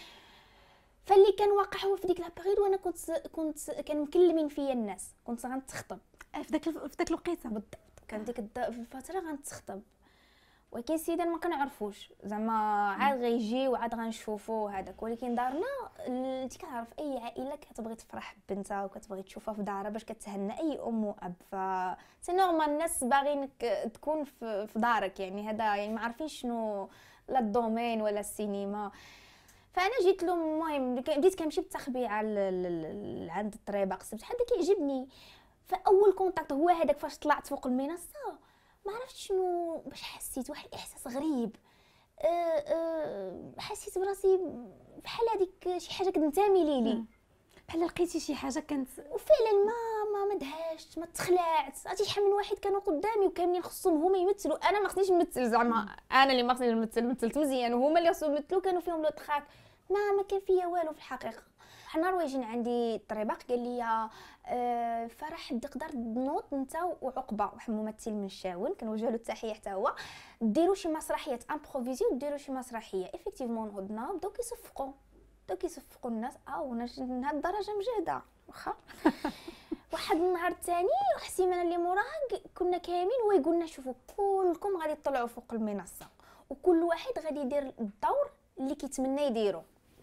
فاللي كان واقع هو في ديك لابيريود وانا كنت كنت كان مكلمين فيا الناس، كنت غنتخطب في داك في داك الوقيته بالضبط. كان ديك الفتره غنتخطب، ولكن السيده ما كنعرفوش زعما عاد غيجي وعاد غنشوفو هذاك. ولكن دارنا انت كتعرف اي عائله كتبغي تفرح ببنتها وكتبغي تشوفها في دارها باش كتهنى اي ام واب. ف سي نورمال الناس باغينك تكون في دارك، يعني هذا يعني ما عارفين شنو لا الدومين ولا السينما. فانا جيت له المهم بديت كنمشي بالتخبيعه عند الطريبه قسمت حد كيعجبني. فاول كونتاكت هو هذاك فاش طلعت فوق المنصه، ما عرفتش شنو باش حسيت واحد الاحساس غريب. أه أه حسيت براسي بحال هذيك شي حاجه كتنتمي ليلي، بحال لقيتي شي حاجه كانت. وفعلا ما ما ما دهشت ما تخلعت. عرفتي شحال من واحد كانوا قدامي وكاملين خصهم هما يمثلوا، انا ما خصنيش نمثل زعما، انا اللي ما خصنيش نمثل، مثلت مزيان وهما اللي خصهم يمثلوا كانوا فيهم لو تخاك. ما ما كان فيا والو في الحقيقه. حنا رويجين عندي الطريبق قال لي آه فرح تقدر تنوض انت وعقبه واحد ممثل من الشاون كنوجه له التحيه حتى هو، ديروا شي مسرحيه امبروفيزي وديروا شي مسرحيه. ايفيكتيفمون نوضنا بداو كيصفقوا بداو كيصفقوا الناس. اه وانا لهاد الدرجه مجهده واخا. واحد النهار الثاني واحد السيمانه اللي موراها كنا كاملين ويقولنا شوفوا كلكم غادي تطلعوا فوق المنصه وكل واحد غادي يدير الدور اللي كيتمنى يديرو.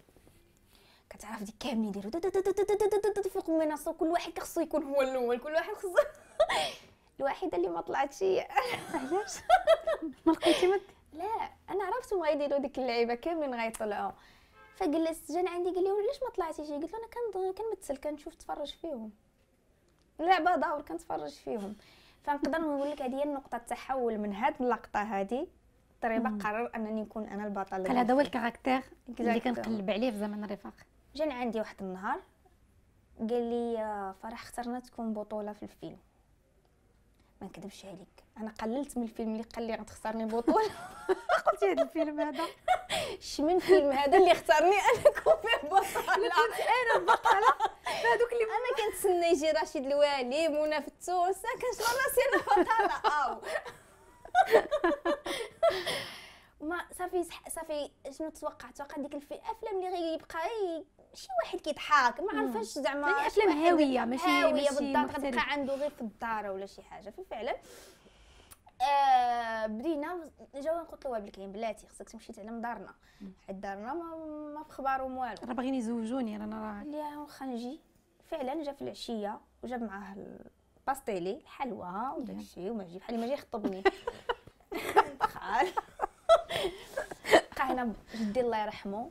كتعرف ديك كاملين يديروا فوق المنصه وكل واحد خصو يكون هو الاول، كل واحد خصو. الوحيده اللي ما طلعتش هي علاش ما لقيتي مد؟ لا انا عرفتهم غيديروا ديك اللعيبه كاملين غيطلعوا. فجلست جا عندي قال لي علاش ما طلعتيش؟ قلت له انا كنمثل كنشوف تفرج فيهم اللعبه دور كنتفرج فيهم. فنقدر نقول لك هذه هي النقطه التحول من هذه اللقطه هذه. الطريبه قرر انني نكون انا البطل. قال هذا هو الكاركتير اللي كنقلب عليه في زمن الرفاق. جاني عندي واحد النهار قال لي فرح اخترنا تكون بطوله في الفيلم. ما نكذبش عليك انا قللت من الفيلم اللي قال لي غتختارني بطوله. قلتي هذا الفيلم هذا شمن الفيلم هذا اللي اختارني انا نكون فيه بطله؟ انا البطله هذوك اللي انا كنتسنى يجي رشيد الوالي منى في التونس كنشوف راسي انا بطله. او ما صافي صافي شنو تتوقع توقع ديك الافلام اللي غيبقى شي واحد كيضحك ما عرفاش زعما يعني افلام هاويه ماشي هاويه ماشي بالضبط غتبقى عنده غير في الدار ولا شي حاجه. ففعلا آه بدينا جاو قلت له كاين بلاتي خصك تمشي تعلم دارنا حيت دارنا ما, ما في خبارهم والو راه باغيين يزوجوني رانا راه لا واخا نجي. فعلا جا في العشيه وجاب معاه الباستيلي الحلوى وداكشي وما جي بحال ما جاي يخطبني. دخل لقى هنا جدي الله يرحمه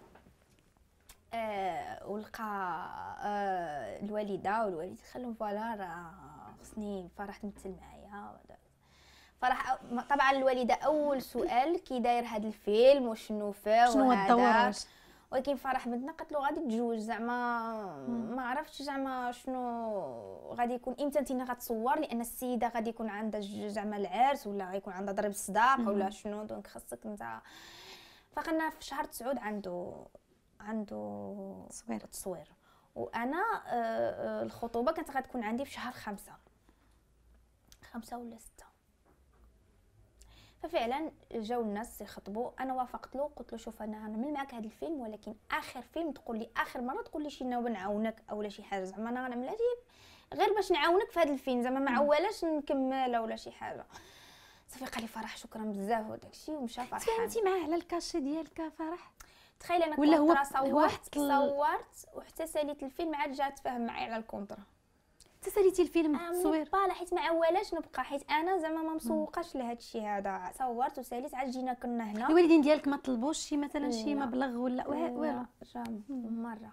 آه ولقى آه الوالده والوالد خلهم فوالا راه خصني فرح تمثل معايا. فرح طبعا الوالده اول سؤال كي داير هذا الفيلم وشنو فيه شنو الدور، ولكن فرح بنتنا قالت له غادي تجوج زعما ما عرفتش زعما شنو غادي يكون امتى انت غتصور لان السيده غادي يكون عندها زعما العرس ولا غيكون عندها ضرب الصداق ولا شنو دونك خاصك انت. فقلنا في شهر تسعود عنده عنده تصوير تصوير وانا آه الخطوبه كانت غتكون عندي في شهر خمسة خمسة ولا ستة. ففعلا جاو الناس يخطبوا، انا وافقت له، قلت له شوف انا غنعمل معاك هذا الفيلم، ولكن اخر فيلم تقول لي اخر مره تقول لي شي نوبه نعاونك اولا شي حاجه، زعما انا غنعملها غير باش نعاونك في هذا الفيلم، زعما ما عوالاش نكملها ولا شي حاجه. صافي قال لي فرح شكرا بزاف وداك الشيء ومشى فرحان. تفاهمتي معاه على الكاشي ديالك فرح؟ تخيل انا ولا هو صورت صورت وحتى ساليت الفيلم عاد جات تفاهم معايا على الكونطرا. انت ساليتي الفيلم بالتصوير؟ با حيت ما عوالاش نبقى، حيت انا زعما ما مسوقاش لهذا الشيء هذا، صورت وساليت عاد جينا كنا هنا. الوالدين ديالك ما طلبوش شي مثلا شي مبلغ ولا والو؟ جام مره.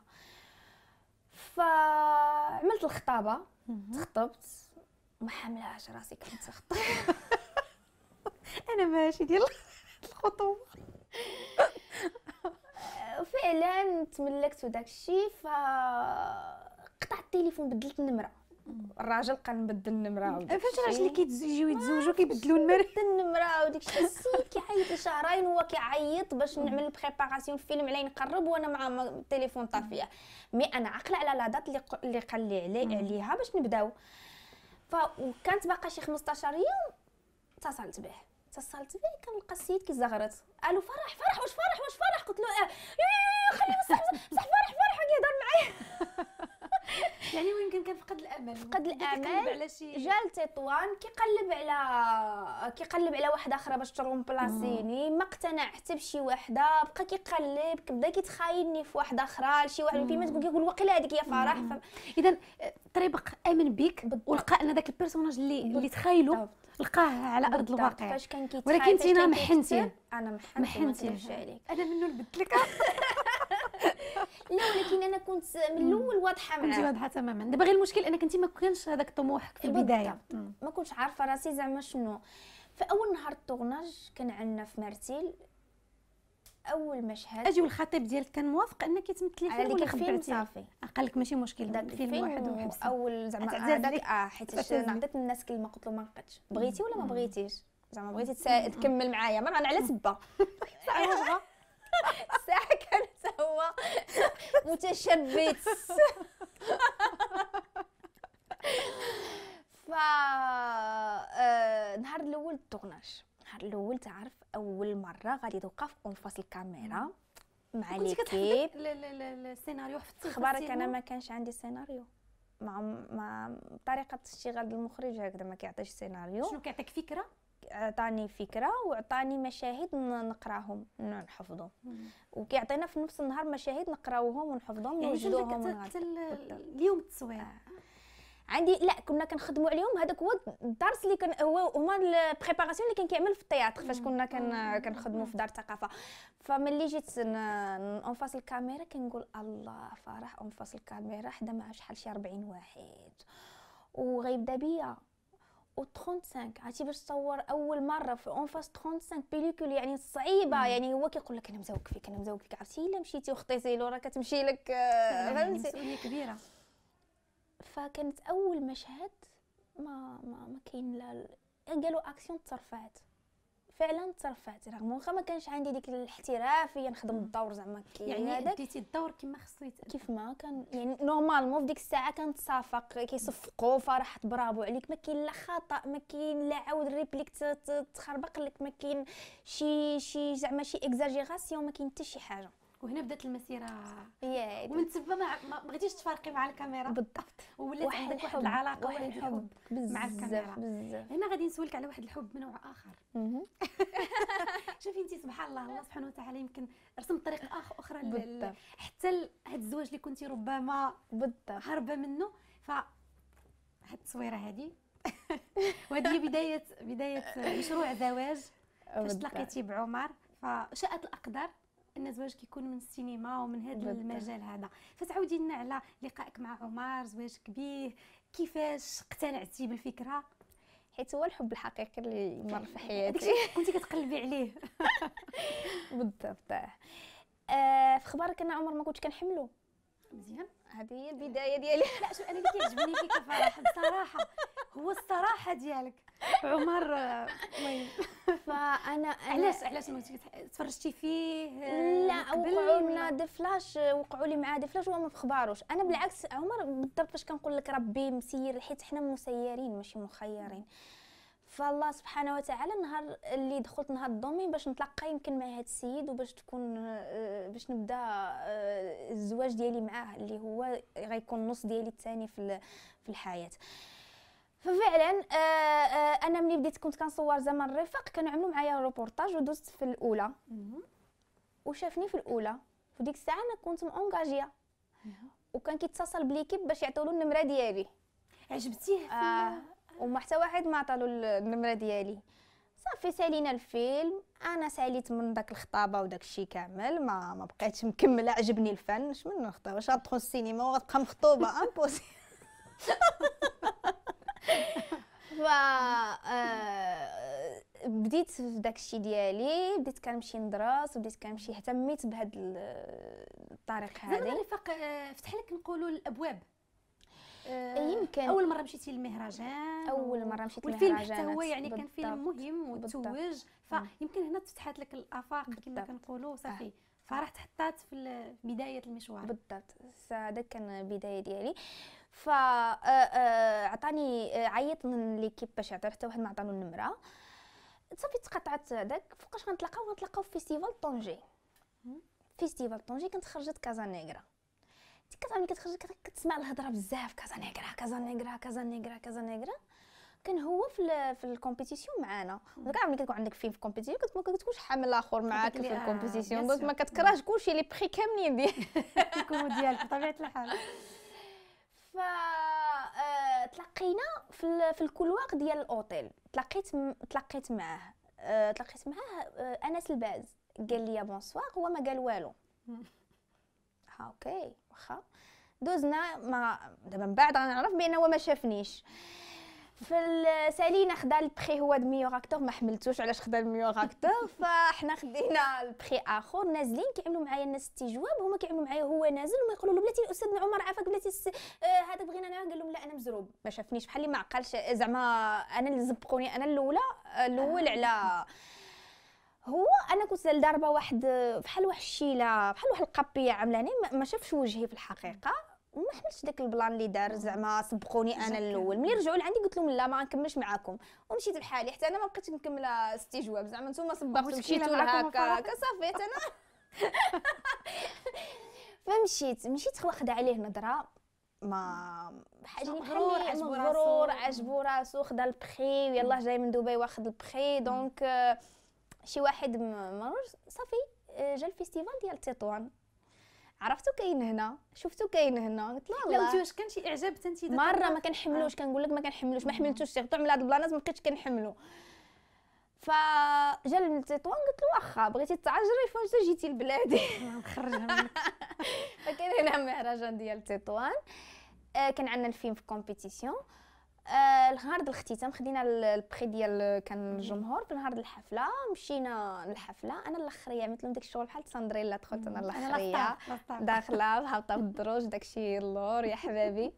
فعملت الخطابه، تخطبت ما حاملاش راسي كنت تخطب. انا ماشي ديال الخطوبه. فعلا تملكت وداك الشيء، ف قطعت التليفون بدلت النمره. الراجل قال نبدل النمره. فهمتي الراجل اللي كيتزوجوا يتزوجوا كيبدلوا النمره، بدل النمره وداك الشيء. السيد كيعيط لي شهرين هو كيعيط باش نعمل البريباراسيون الفيلم عليه نقرب وانا مع التليفون طافيه. مي انا عاقله على لا دات اللي اللي قال لي عليه عليها باش نبداو. ف وكانت باقا شي خمسطاش يوم اتصلت به اتصلت به كنلقى السيد كيزغرط. الو فرح فرح واش فرح واش فرح؟ قلت له اه خلي بصح بصح فرح فرح كيهضر معايا. يعني ويمكن كان فقد الامل فقد الامل على شي جا لتطوان كيقلب على كيقلب على واحده اخرى باش تروم بلاصيني، ما اقتنع حتى بشي وحده، بقى كيقلب بدا كيتخايلني في واحده اخرى لشي واحد فيما تقول كيقول واقيلا هذيك هي فرح. اذا طريبق امن بك ولقى ان داك البيرسوناج اللي اللي تخايلوا لقاه على ارض الواقع. فاش كان كيتخايل ولكن انت محنتي انا محنتي عليك انا منو نبدلك. لا ولكن انا كنت من الاول واضحه معاه، كنتي واضحه تماما. دابا غير المشكل انك انت ما كانش هذاك طموحك في البدايه، ما كنتش عارفه راسي زعما شنو. فاول نهار الطورناج كان عندنا في مرتيل اول مشهد. اجي والخطيب ديالك كان موافق انك تمثلي فيه ولا خبرتي؟ صافي قال لك ماشي مشكل داك الفيلم واحد وحبس اول زعما هذاك اه حيت نعطيت الناس كلمه قلت له ما نقدش، بغيتي ولا ما بغيتيش؟ زعما بغيتي تسا... تكمل معايا ما انا على سبه. الساعه كانت هو متشبت. ف النهار الاول الطورناج، النهار الاول تعرف اول مره غادي توقف اونفاس الكاميرا مع ليكيب. السيناريو حفظتي؟ خبارك انا ما كانش عندي سيناريو، مع مع طريقه الاشتغال المخرج هكذا ما كيعطيش سيناريو. شنو كيعطيك فكره؟ عطاني فكره وعطاني مشاهد نقراهم نحفظهم، وكيعطينا في نفس النهار مشاهد نقراوهم ونحفظهم ونوجدوهم. حتى اليوم التصوير عندي لا كنا كنخدموا عليهم. هذاك هو الدرس اللي كان هو هما البريباراسيون اللي كان كيعمل في التياتر فاش كنا كن كنخدموا في دار الثقافه. فملي جيت اونفاس الكاميرا كنقول الله فرح اونفاس الكاميرا حدا مع شحال شي أربعين واحد وغيبدا بيا و خمسة وثلاثين. عرفتي باش تصور اول مره في اونفاس خمسة وثلاثين بيليكول يعني صعيبه. يعني هو كيقول لك انا مزوق فيك انا مزوق فيك. عرفتي الا مشيتي وخطيتي له راه كتمشي لك فهمتي مسؤوليه كبيره. فكانت اول مشهد ما ما ما كاين لا قالوا اكسيون تصرفات فعلا تصرفات رغم واخا ما كانش عندي ديك الاحترافيه نخدم الدور زعما يعني هذاك ديتي الدور كما خصو كيف ما كان يعني نورمالمون في ديك الساعه كنتصافق كيصفقوا فرحت برافو عليك ما كاين لا خطا ما كاين لا عاود ريبليك تخربق لك ما كاين شي شي زعما شي اكزاجيراسيون ما كاين حتى شي حاجه. وهنا بدات المسيره ياه ومن تما ما بغيتيش تفارقي مع الكاميرا بالضبط ولات عندك واحد العلاقه واحد الحب مع الكاميرا بزاف. هنا غادي نسولك على واحد الحب من نوع اخر. شوفي انت سبحان الله الله سبحانه وتعالى يمكن رسم طريق اخر اخرى ل... حتى هذا الزواج اللي كنتي ربما بالضبط هربه منه. ف هاد التصويره هذه وهذه هي بدايه بدايه مشروع زواج فاش تلاقيتي بعمر. فشاءت الاقدار ان زواجك يكون من السينما ومن هذا المجال هذا. فتعاودي لنا على لقائك مع عمر زواجك به كيفاش اقتنعتي بالفكره؟ حيت هو الحب الحقيقي اللي مر في حياتي. كنتي كتقلبي عليه بالضبط. آه في خبارك انا عمر ما كنتش كنحملو مزيان. هذه هي البدايه ديالي. لا شوف انا اللي كيعجبني فيك فرح بصراحه هو الصراحه ديالك عمر. المهم فانا علاش علاش ما تفرجتي فيه؟ لا وقعوا لنا دفلاش وقعوا لي معاه دفلاش وهو ما بخباروش. انا بالعكس عمر بالضبط فاش كنقول لك ربي مسير حيت حنا مسيرين ماشي مخيرين. فالله سبحانه وتعالى نهار اللي دخلت نهار الدومين باش نتلاقى يمكن مع هذا السيد وباش تكون آه، باش نبدا آه، الزواج ديالي معاه اللي هو غيكون النص ديالي الثاني في في الحياه. ففعلا آه آه انا ملي بديت كنت كنصور زمان الرفاق كانوا عملوا معايا روبورتاج ودوزت في الاولى وشافني في الاولى في ديك الساعه انا كنت مونغاجيه وكان كيتصل بليكيب باش يعطيو له النمره ديالي. عجبتيه آه وما حتى واحد ما عطالو النمره ديالي. صافي سالينا الفيلم، انا ساليت من داك الخطابه وداك الشيء كامل، ما ما بقيتش مكمله. عجبني الفن، اش من نخطب واش غتدخل السينما وغتبقى مخطوبه امبوسيبل. ف آه بديت في داك الشيء ديالي، بديت كنمشي ندرس وبديت كنمشي اهتميت بهذا الطريق هذا. زعما الرفاق فتح لك نقولوا الابواب. يمكن اول مره مشيتي للمهرجان اول مره مشيت للمهرجان للمهرجان حتى هو يعني كان فيلم مهم وتوج، فيمكن هنا تفتحت لك الافاق كما كنقولوا صافي فرح تحطات في بدايه المشوار. بالضبط، هذا كان بدايه ديالي. ف عطاني عيط من ليكيب باش يعطي، حتى واحد ما عطانو النمره. صافي تقطعت هذاك. فوقاش غنتلاقاو؟ غنتلاقاو في فيستيفال طونجي. فيستيفال طونجي كنت خرجت كازانيغرا. ديك كازا ملي كتخرج كتسمع الهضره بزاف، كازانيغرا كازانيغرا كازانيغرا كازانيغرا. كان هو في في الكومبيتيسيون معانا. كاع ملي كتكون عندك فيلم في الكومبيتيسيون كتكون كتكونش حامل الاخر معاك في الكومبيتيسيون، دونك ما كتكرهش كلشي لي بري كاملين ديال كومو ديالك بطبيعه الحال. ف تلاقينا في في الكولواغ ديال الاوتيل. تلاقيت تلاقيت معاه تلاقيت معاه انس الباز. قال لي بونسوار، هو ما قال والو. ها اوكي واخا دوزنا. ما دابا من بعد غنعرف بان هو ما شافنيش. فسالينا خدا البخي هو د ميور اكتور، ما حملتوش علاش خدا الميور اكتور. فاحنا خدينا البخي اخر. نازلين كيعملوا معايا الناس استجواب، هما كيعملوا معايا هو نازل وما يقولوا له بلاتي الاستاذ عمر عافاك، بلاتي هذا آه بغينا نعرف. قال لهم لا انا مزروب، ما شافنيش بحال اللي ما عقلش. زعما انا اللي زبقوني، انا الاولى الاول على هو. انا كنت ضاربه واحد بحال واحد الشيله بحال واحد القبيه عاملاني، ما شافش وجهي في الحقيقه وما حملتش داك البلان اللي دار. زعما سبقوني انا الاول. ملي رجعوا لعندي قلت لهم لا ما غنكملش معاكم ومشيت بحالي. حتى انا ما بقيتش مكمله استجواب. زعما نتوما صبقتوا مشيتوا لهكا صافي انا فمشيت مشيت واخده عليه نظره. ما حاجه مغرور مغرور عجبو راسو، خدا البخي ويلاه جاي من دبي واخد البخي. دونك شي واحد مرور صافي جا الفيستيفال ديال تطوان. عرفتو كاين هنا، شفتو كاين هنا. قلت له لا والله واش كان شي اعجاب حتى انت مره ما كنحملوش. كنقول لك ما كنحملوش، ما حملتوش. سيرتو من هاد البلانات ما بقيتش كنحملو. فجا لتطوان قلت له واخا بغيتي تعجري فاش جيتي لبلادي نخرجها منك. فكان هنا مهرجان ديال تطوان. آه كان عندنا الفيلم في كومبيتيسيون. آه نهار د الاختتام خدينا البري ديال كان الجمهور. في نهار د الحفله مشينا للحفله. انا الاخريه عملت لهم داك الشغل بحال ساندريلا. دخلت انا الاخريه داخله هابطه في الدروج داكشي اللور يا حبابي.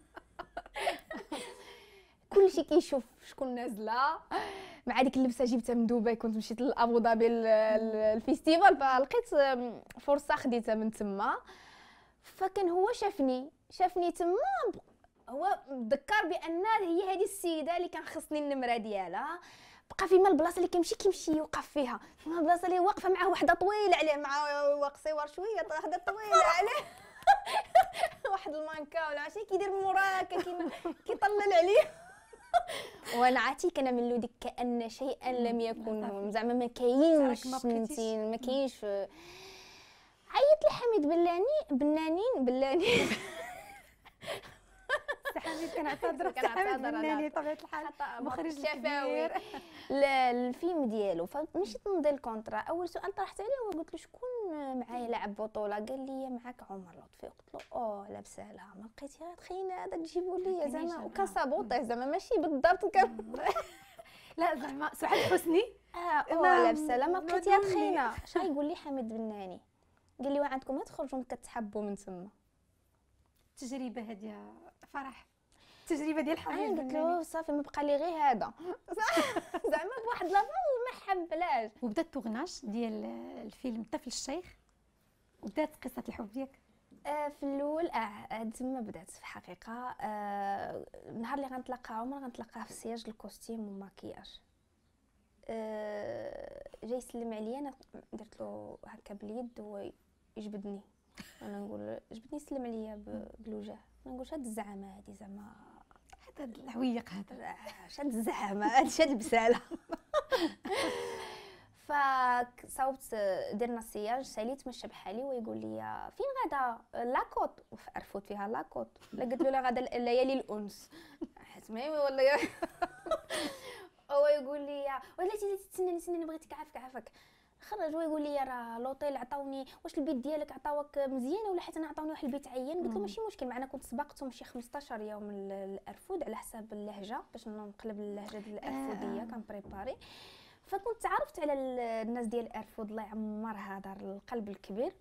كلشي كيشوف شكون نازله مع ديك اللبسه جبتها من دبي. كنت مشيت لابو ظبي الفيستيفال فلقيت فرصه خديتها من تما. فكان هو شافني شافني تما. هو تذكر بان هي هذه السيده اللي كان خصني النمره ديالها. بقى فيما البلاصه اللي كيمشي كيمشي يوقف فيها، فيما البلاصه اللي واقفه معاه وحده طويله عليه، مع قصير شويه وحده طويله عليه واحد المانكا ولا شي كيدير موراك كيطلل عليه. وانا عاتي كنعمل له ديك كأن شيئا لم يكن. زعما ما كاينش فهمتي ما كاينش. عيط لي حميد بلاني بنانين بلاني حميد كنعتذر حميد بناني طبيعه الحال مخرج شفاوي الفيلم ديالو. فمشيت نمضي الكونطرا. اول سؤال طرحت عليه هو قلت له شكون معايا لاعب بطوله؟ قال لي معاك عمر لطفي. قلت له اوه لا بسالها ما لقيتي غير تخينا هذا تجيبوا لي زعما وكسابوطي زعما ماشي بالضبط كان لا زعما سعاد حسني. اه اوه لا بسالها ما لقيتيها تخينا. اش غايقول لي حميد بناني؟ قال لي واش عندكم تخرجوا كتحبوا من تما. التجربه هذه فرح التجربه ديال حميد. انا قلت له صافي ما بقى لي غير هذا زعما بواحد لافا ما حبلاش. وبدا التورناج ديال الفيلم الطفل الشيخ وبدات قصه الحب ديالك. آه في الاول اه تما بدات في الحقيقه. آه النهار اللي غنتلاقى عمر غنتلاقاه في سياج الكوستيم وماكياج. آه جاي يسلم عليا، انا درت له هكا باليد ويجبدني، انا نقول جبدني يسلم عليا بالوجه، انا نقول شاد الزعامه هذه زعما حتى هاد العويق هذا شاد الزعامه هذه شاد البساله. فصاوبت درنا السياج، ساليت مشى بحالي ويقول لي فين غادا لاكوت، عرفوت فيها لاكوت. لا قلت له لا غادا ليالي الانس، حتمي ولا هو يقول لي ولاتي تسناني تسناني بغيتك عافاك عافاك. خرج ويقول لي راه لوطيل عطاوني، واش البيت ديالك عطاوك مزيان ولا حيت انا عطاوني واحد البيت عيان؟ قلت له ماشي مشكل، معنا كنت سبقتهم شي خمسطاش يوم الارفود على حساب اللهجه باش نقلب اللهجه ديال الارفوديه كنبريباري. فكنت تعرفت على الناس ديال الارفود، الله يعمر هذا القلب الكبير.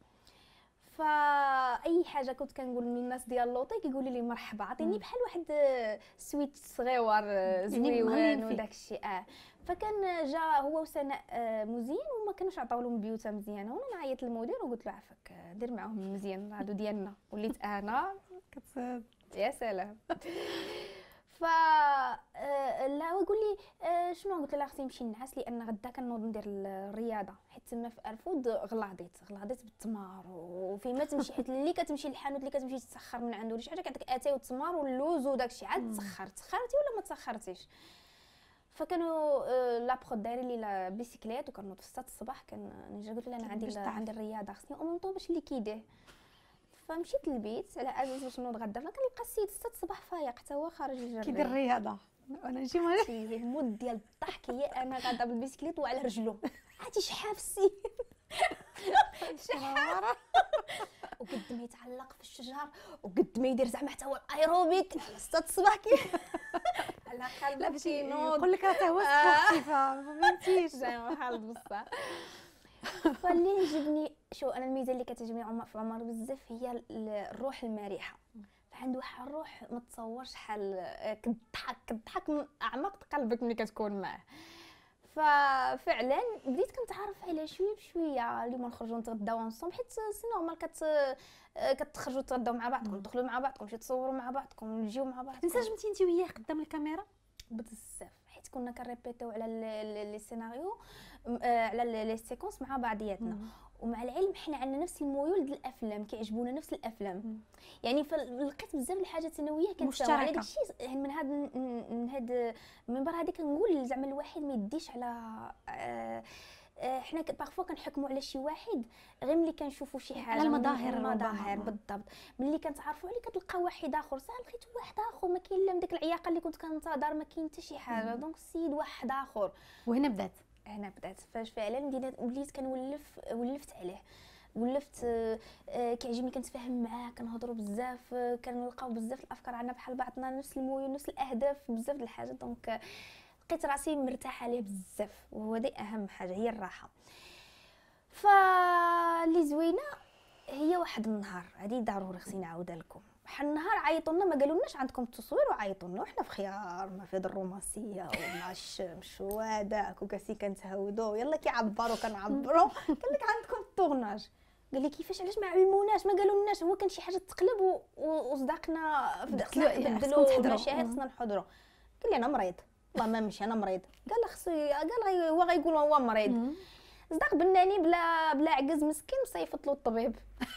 فاي حاجه كنت كنقول للناس ديال لوطي كيقولوا لي مرحبا، عطيني بحال واحد سويت صغيور زويون وداك الشيء. اه فكان جا هو وسناء مزيان وما كانوش عطاو لهم بيوتها مزيانه، وانا نعيط للمدير وقلت له عافاك دير معاهم مزيان هادو ديالنا. وليت انا كتصاد يا سلام. ف لا يقول لي شنو؟ قلت له خصني نمشي نعس لان غدا كنوض ندير الرياضه، حيت تما في ارفود غلاضيت غلاضيت بالتمار وفين ما تمشي، حيت اللي كتمشي للحانوت اللي كتمشي تسخر من عنده ولا شي حاجه كيعطيك اتاي والتمار واللوز وداك الشيء، عاد تسخر تسخرتي ولا ما تسخرتيش. فكانوا لابخو دايرين لي لا بيسيكليت وكنوض في ستة الصباح، كان نجي قلت له انا عندي عندي الرياضه خصني اون طون باش اللي كيديه. فمشيت للبيت على اساس باش نوض غدا، فكنلقى السيد ستة الصباح فايق حتى هو خارج يجري كيدير الرياضه. انا نجي مالي المود ديال الضحك هي انا غادا بالبيسكليت وعلى رجلو عادي شحاف السيد شحاف وقد ما يتعلق في الشجر وقد ما يدير زعما حتى هو الايروبيك على ستة الصباح كي على قلبه باش ينوض. يقول لك راه حتى هو سبورتيفا ما فهمتيش زعما بحال بصح. فاللي يعجبني شو انا الميزه اللي كتعجبني عمر في عمر بزاف هي الروح المرحه. عنده واحد الروح ما تصورش شحال كتضحك كتضحك من اعماق قلبك ملي كتكون معاه. ففعلا بديت كنتعرف على شويه بشويه اللي ما نخرجوا نتغداو انصوم، حيت سي نورمال كت كتخرجوا تغداو مع بعضكم، تدخلوا مع بعضكم، تمشيو تصوروا مع بعضكم، تجيو مع بعضكم. انسجمتي انت وياه قدام الكاميرا بزاف، حيت كنا كنريبيتيو على لي سيناريو على لي سيكونس مع بعضياتنا. ومع العلم حنا عندنا نفس الميول ديال الافلام، كيعجبونا نفس الافلام. مم. يعني فلقيت بزاف الحاجات انا وياه كنتساوى على داكشي. يعني من هذا من هذا المنبر هذه كنقول زعما الواحد ما يديش على آه آه حنا بارفو كنحكموا على شي واحد غير ملي كنشوفوا شي حاجه على المظاهر. المظاهر بالضبط. ملي كنتعرفوا عليه كتلقى واحد اخر صح لقيت واحد اخر ما كاين لا ديك العياقه اللي كنت كنتظر، ما كاين حتى شي حاجه. دونك السيد واحد اخر. وهنا بدات هنا بدات فاش فعلا بديت وليت كنولف ولفت عليه ولفت. آه كيعجبني كنتفاهم معاه، كنهضروا بزاف، آه كنلقاو بزاف الافكار عندنا بحال بعضنا، نفس الميول نفس الاهداف بزاف د الحاجات. دونك آه لقيت راسي مرتاحه ليه بزاف، وهو دي اهم حاجه هي الراحه. فاللي زوينه هي واحد النهار هذه ضروري خصني نعاودها لكم. واحد النهار عيطوا لنا ما قالولناش عندكم التصوير، وعيطوا لنا وحنا في خيار ما في الرومانسيه ومع الشمس وهذاك وكاسي كنتهودوا يلا كيعبروا كنعبروا. قال لك عندكم الطورناج، قال لي كيفاش علاش ما علموناش ما قالولناش؟ هو كان شي حاجه تقلب وصدقنا بدلوا المشاهد خصنا نحضروا. قال لي انا مريض والله ما نمشي انا مريض. قال خصو قال هو غيقول هو مريض. صدق بناني بلا بلا عجز مسكين صيفط له الطبيب.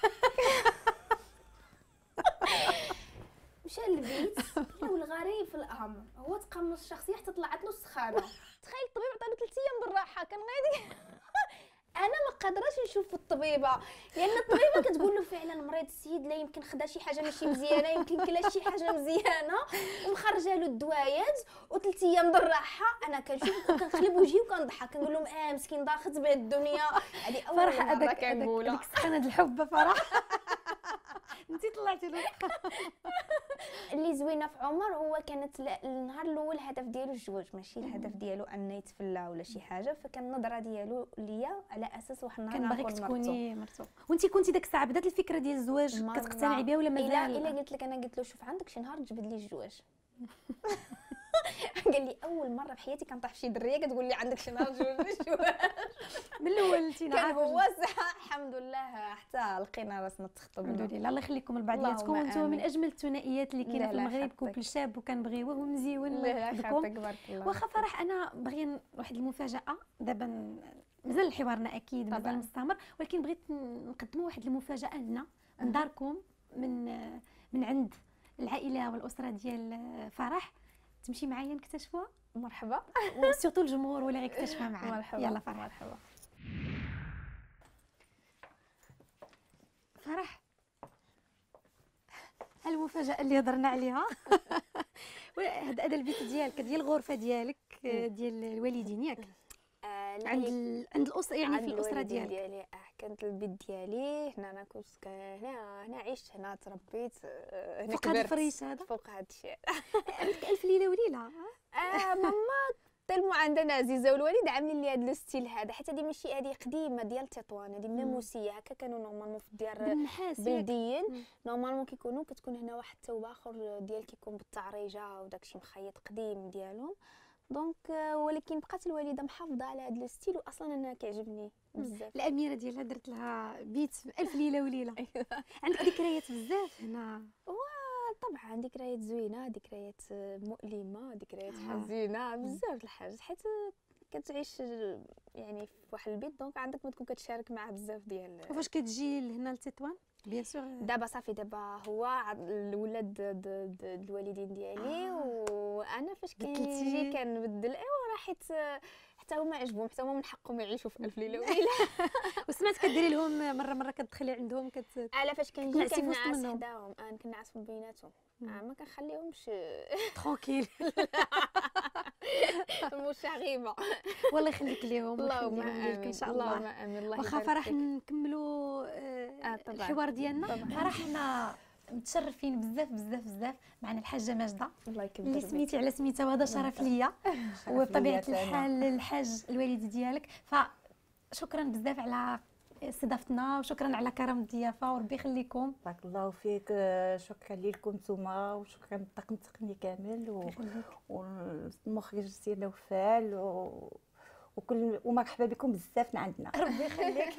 مشى للبيت والغريب في الامر هو تقمص الشخصيه حتى طلعت له السخانه. تخيل الطبيب عطاله ثلاث ايام بالراحه كان غادي. انا ما قادراش نشوف الطبيبه لان الطبيبه كتقول له فعلا مريض السيد، لا يمكن خدا شي حاجه ماشي مزيانه، يمكن كلا شي حاجه مزيانه ومخرجه له الدوايات وثلاث ايام بالراحه. انا كنشوف وكنقلب وجهي وكنضحك كنقول لهم اه مسكين ضاخت به الدنيا. هذه اول فرحه مره هذاك كنقولها. ديك سخانه الحب فرح. انت طلعتي له. اللي زوينه في عمر هو كانت النهار الاول الهدف ديالو الزواج، ماشي الهدف ديالو ان يتفلى ولا شي حاجه. فكان النظره ديالو ليا على اساس واحد النهار كان غنكون باغيك تكوني مرتو. وانت كنتي داك الساعه بدات الفكره ديال الزواج كتقتنعي بها ولا مازال؟ الا الا قلت لك انا قلت له شوف عندك شي نهار تجبد لي الزواج. قال لي اول مره في حياتي كنطيح في شي دريه كتقول لي عندك شي نهار جوج جواج. من الاول انت كان هو صح الحمد لله حتى لقينا راسنا تخطبنا. الحمد لله. الله يخليكم لبعضياتكم، اللهم انتم من آمين. اجمل الثنائيات اللي كاينه لا في لا المغرب، يحفظك. كوبل شاب وكنبغيوه ومزيون الله لا يحفظكم. يحفظك بارك الله. واخا فرح انا باغيه واحد المفاجاه دابا ن- مازال حوارنا اكيد طبعاً. مازال مستمر، ولكن بغيت نقدموا واحد المفاجاه لنا من داركم، من من عند العائله والاسره ديال فرح. تمشي معايا نكتشفوها مرحبا. وسيرتو الجمهور ولا غيكتشفها معانا. مرحبا يلا فرح. مرحبا. ها المفاجاه اللي هضرنا عليها. هذا هذا البيت ديالك ديال الغرفه ديالك ديال الوالدين ياك آه لا عند هي ال... عند الاسره يعني عند في الاسره الوالدين ديالك. ديالي. اه كانت البيت ديالي هنا، انا كنت سكا- هنا هنا عشت هنا تربيت آه، هنا فوق هذا كبرت. الفريش هذا فوق هذا الشيء. عندك الف ليله وليله. اه ماما تلمو عندنا عزيزه والوالد عاملين لي هذا الستيل هذا، حيت هذه ماشي هذه قديمه ديال تطوان، هذه ناموسيه هكا كانوا نورمالمون في الديار بالنحاس ياك. بلديين. نورمالمون كيكونوا كتكون هنا واحد الثوب اخر ديال كيكون بالتعريجه وداكشي مخيط قديم ديالهم. دونك آه، ولكن بقات الوالده محافظه على هذا الستيل، واصلا انا كيعجبني بزاف. الاميره ديالها درت لها بيت الف ليله وليله. عندك ذكريات بزاف هنا. طبعا ذكريات زوينه، ذكريات آه، مؤلمه، ذكريات آه. حزينه، بزاف د الحاجات، حيت كتعيش آه، يعني في واحد البيت، دونك عندك ما تكون كتشارك معاه بزاف ديال. وفاش كتجي لهنا لتطوان بيان سور دابا صافي، دابا هو عاد الولاد د- د- د- الوالدين ديالي، آه. وانا فاش بدلتي. كنجي كنبدل. ايوا راه حيت آه، حتى هما عجبهم، حتى هما من حقهم يعيشوا في الف ليله وليله. وسمعت كديري لهم مره مره كتدخلي عندهم كت على فاش كنجي كنعسي في وسط كنعس منهم. حداهم، انا كنعس من بيناتهم، آه ما كنخليهمش ترونكيل. مشاغبه. والله يخليك ليهم اللهم ويخليهم ليك امين ان شاء اللهم الله. امين. الله واخا يبارك فرح فيك. نكملوا آه، آه، طبعاً. الحوار ديالنا. طبعاً. فرح حنا متشرفين بزاف بزاف بزاف معنا الحاجه ماجده الله يكبر اللي بك. سميتي على سميتها، وهذا شرف ليا. وبطبيعه ليا الحال الحاج الوالد ديالك، فشكرا بزاف على استضافتنا وشكرا على كرم الضيافه وربي يخليكم. بارك الله فيك. آه، شكرا لكم نتوما، وشكرا للطاقم التقني كامل و... والمخرج سي نوفال و... وكل ومرحبا بكم بزاف عندنا. ربي يخليك.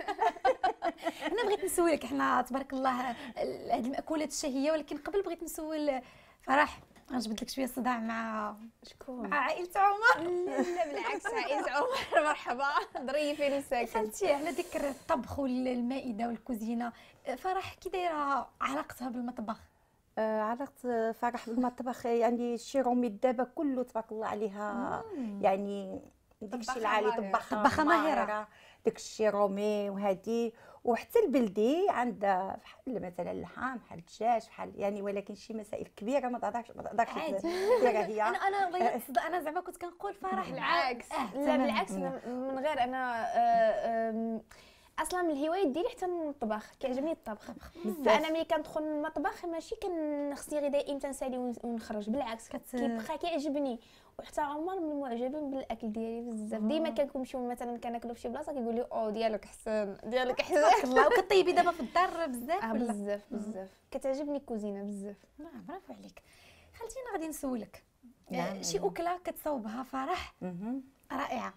انا بغيت نسولك، حنا تبارك الله هذه المأكولات الشهيه، ولكن قبل بغيت نسول فرح، غنجبد لك شويه صداع مع شكون؟ مع عائله عمر. لا بالعكس، عائلة عمر مرحبا، ظريفين وساكن. سالتي على ذكر الطبخ والمائده والكوزينه، فرح كي دايره علاقتها بالمطبخ؟ آه، علاقة فرح بالمطبخ يعني الشيرومي دابا كله تبارك الله عليها، يعني داكشي طباخة العالي ماهرة. طباخة طباخة ماهرة. داك الشيرومي وهادي، وحتى البلدي عندها بحال مثلا اللحم بحال الدجاج بحال يعني، ولكن شي مسائل كبيره ما تقدرش ما تقدرش عادي. ديرها هي. انا انا والله تصدق انا زعما كنت كنقول فرح بالعكس آه، لا تمام. بالعكس، من من غير انا آه، آم، اصلا من الهوايات ديالي حتى من الطبخ، كيعجبني الطبخ فانا ملي كندخل المطبخ ماشي كنخصني غير دائما تنسالي ون- ونخرج، بالعكس كت- كيبقى كيعجبني. وحتى عمر من المعجبين بالاكل ديالي بزاف، ديما كنمشيو مثلا كناكلو في شي بلاصه كيقول لي او ديالك احسن ديالك احسن. الله. وكطيبي دابا في الدار بزاف اه ولا؟ بزاف بزاف كتعجبني الكوزينه بزاف. نعم برافو عليك. خالتي انا غادي نسولك نعم. آه، شي اكله كتصاوبها فرح مهم. رائعه.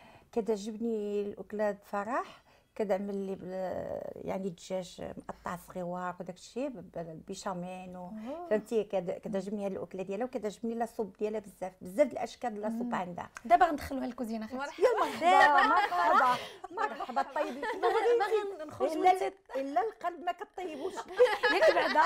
كتعجبني الاكلات فرح، كنعمل لي بال- يعني الدجاج مقطع صغيوار وداك الشيء بالبيشامين و... فهمتي، كد- كتعجبني هاد الاكله ديالها، وكتعجبني لاصوب ديالها بزاف بزاف د الاشكال ديال لاصوب عندها. دابا غندخلوها الكوزينه خالتي. مرحبا مرحبا مرحبا طيب باغي باغي نخرج من الا الست الا القلب ما كطيبوش. ياك بعدا.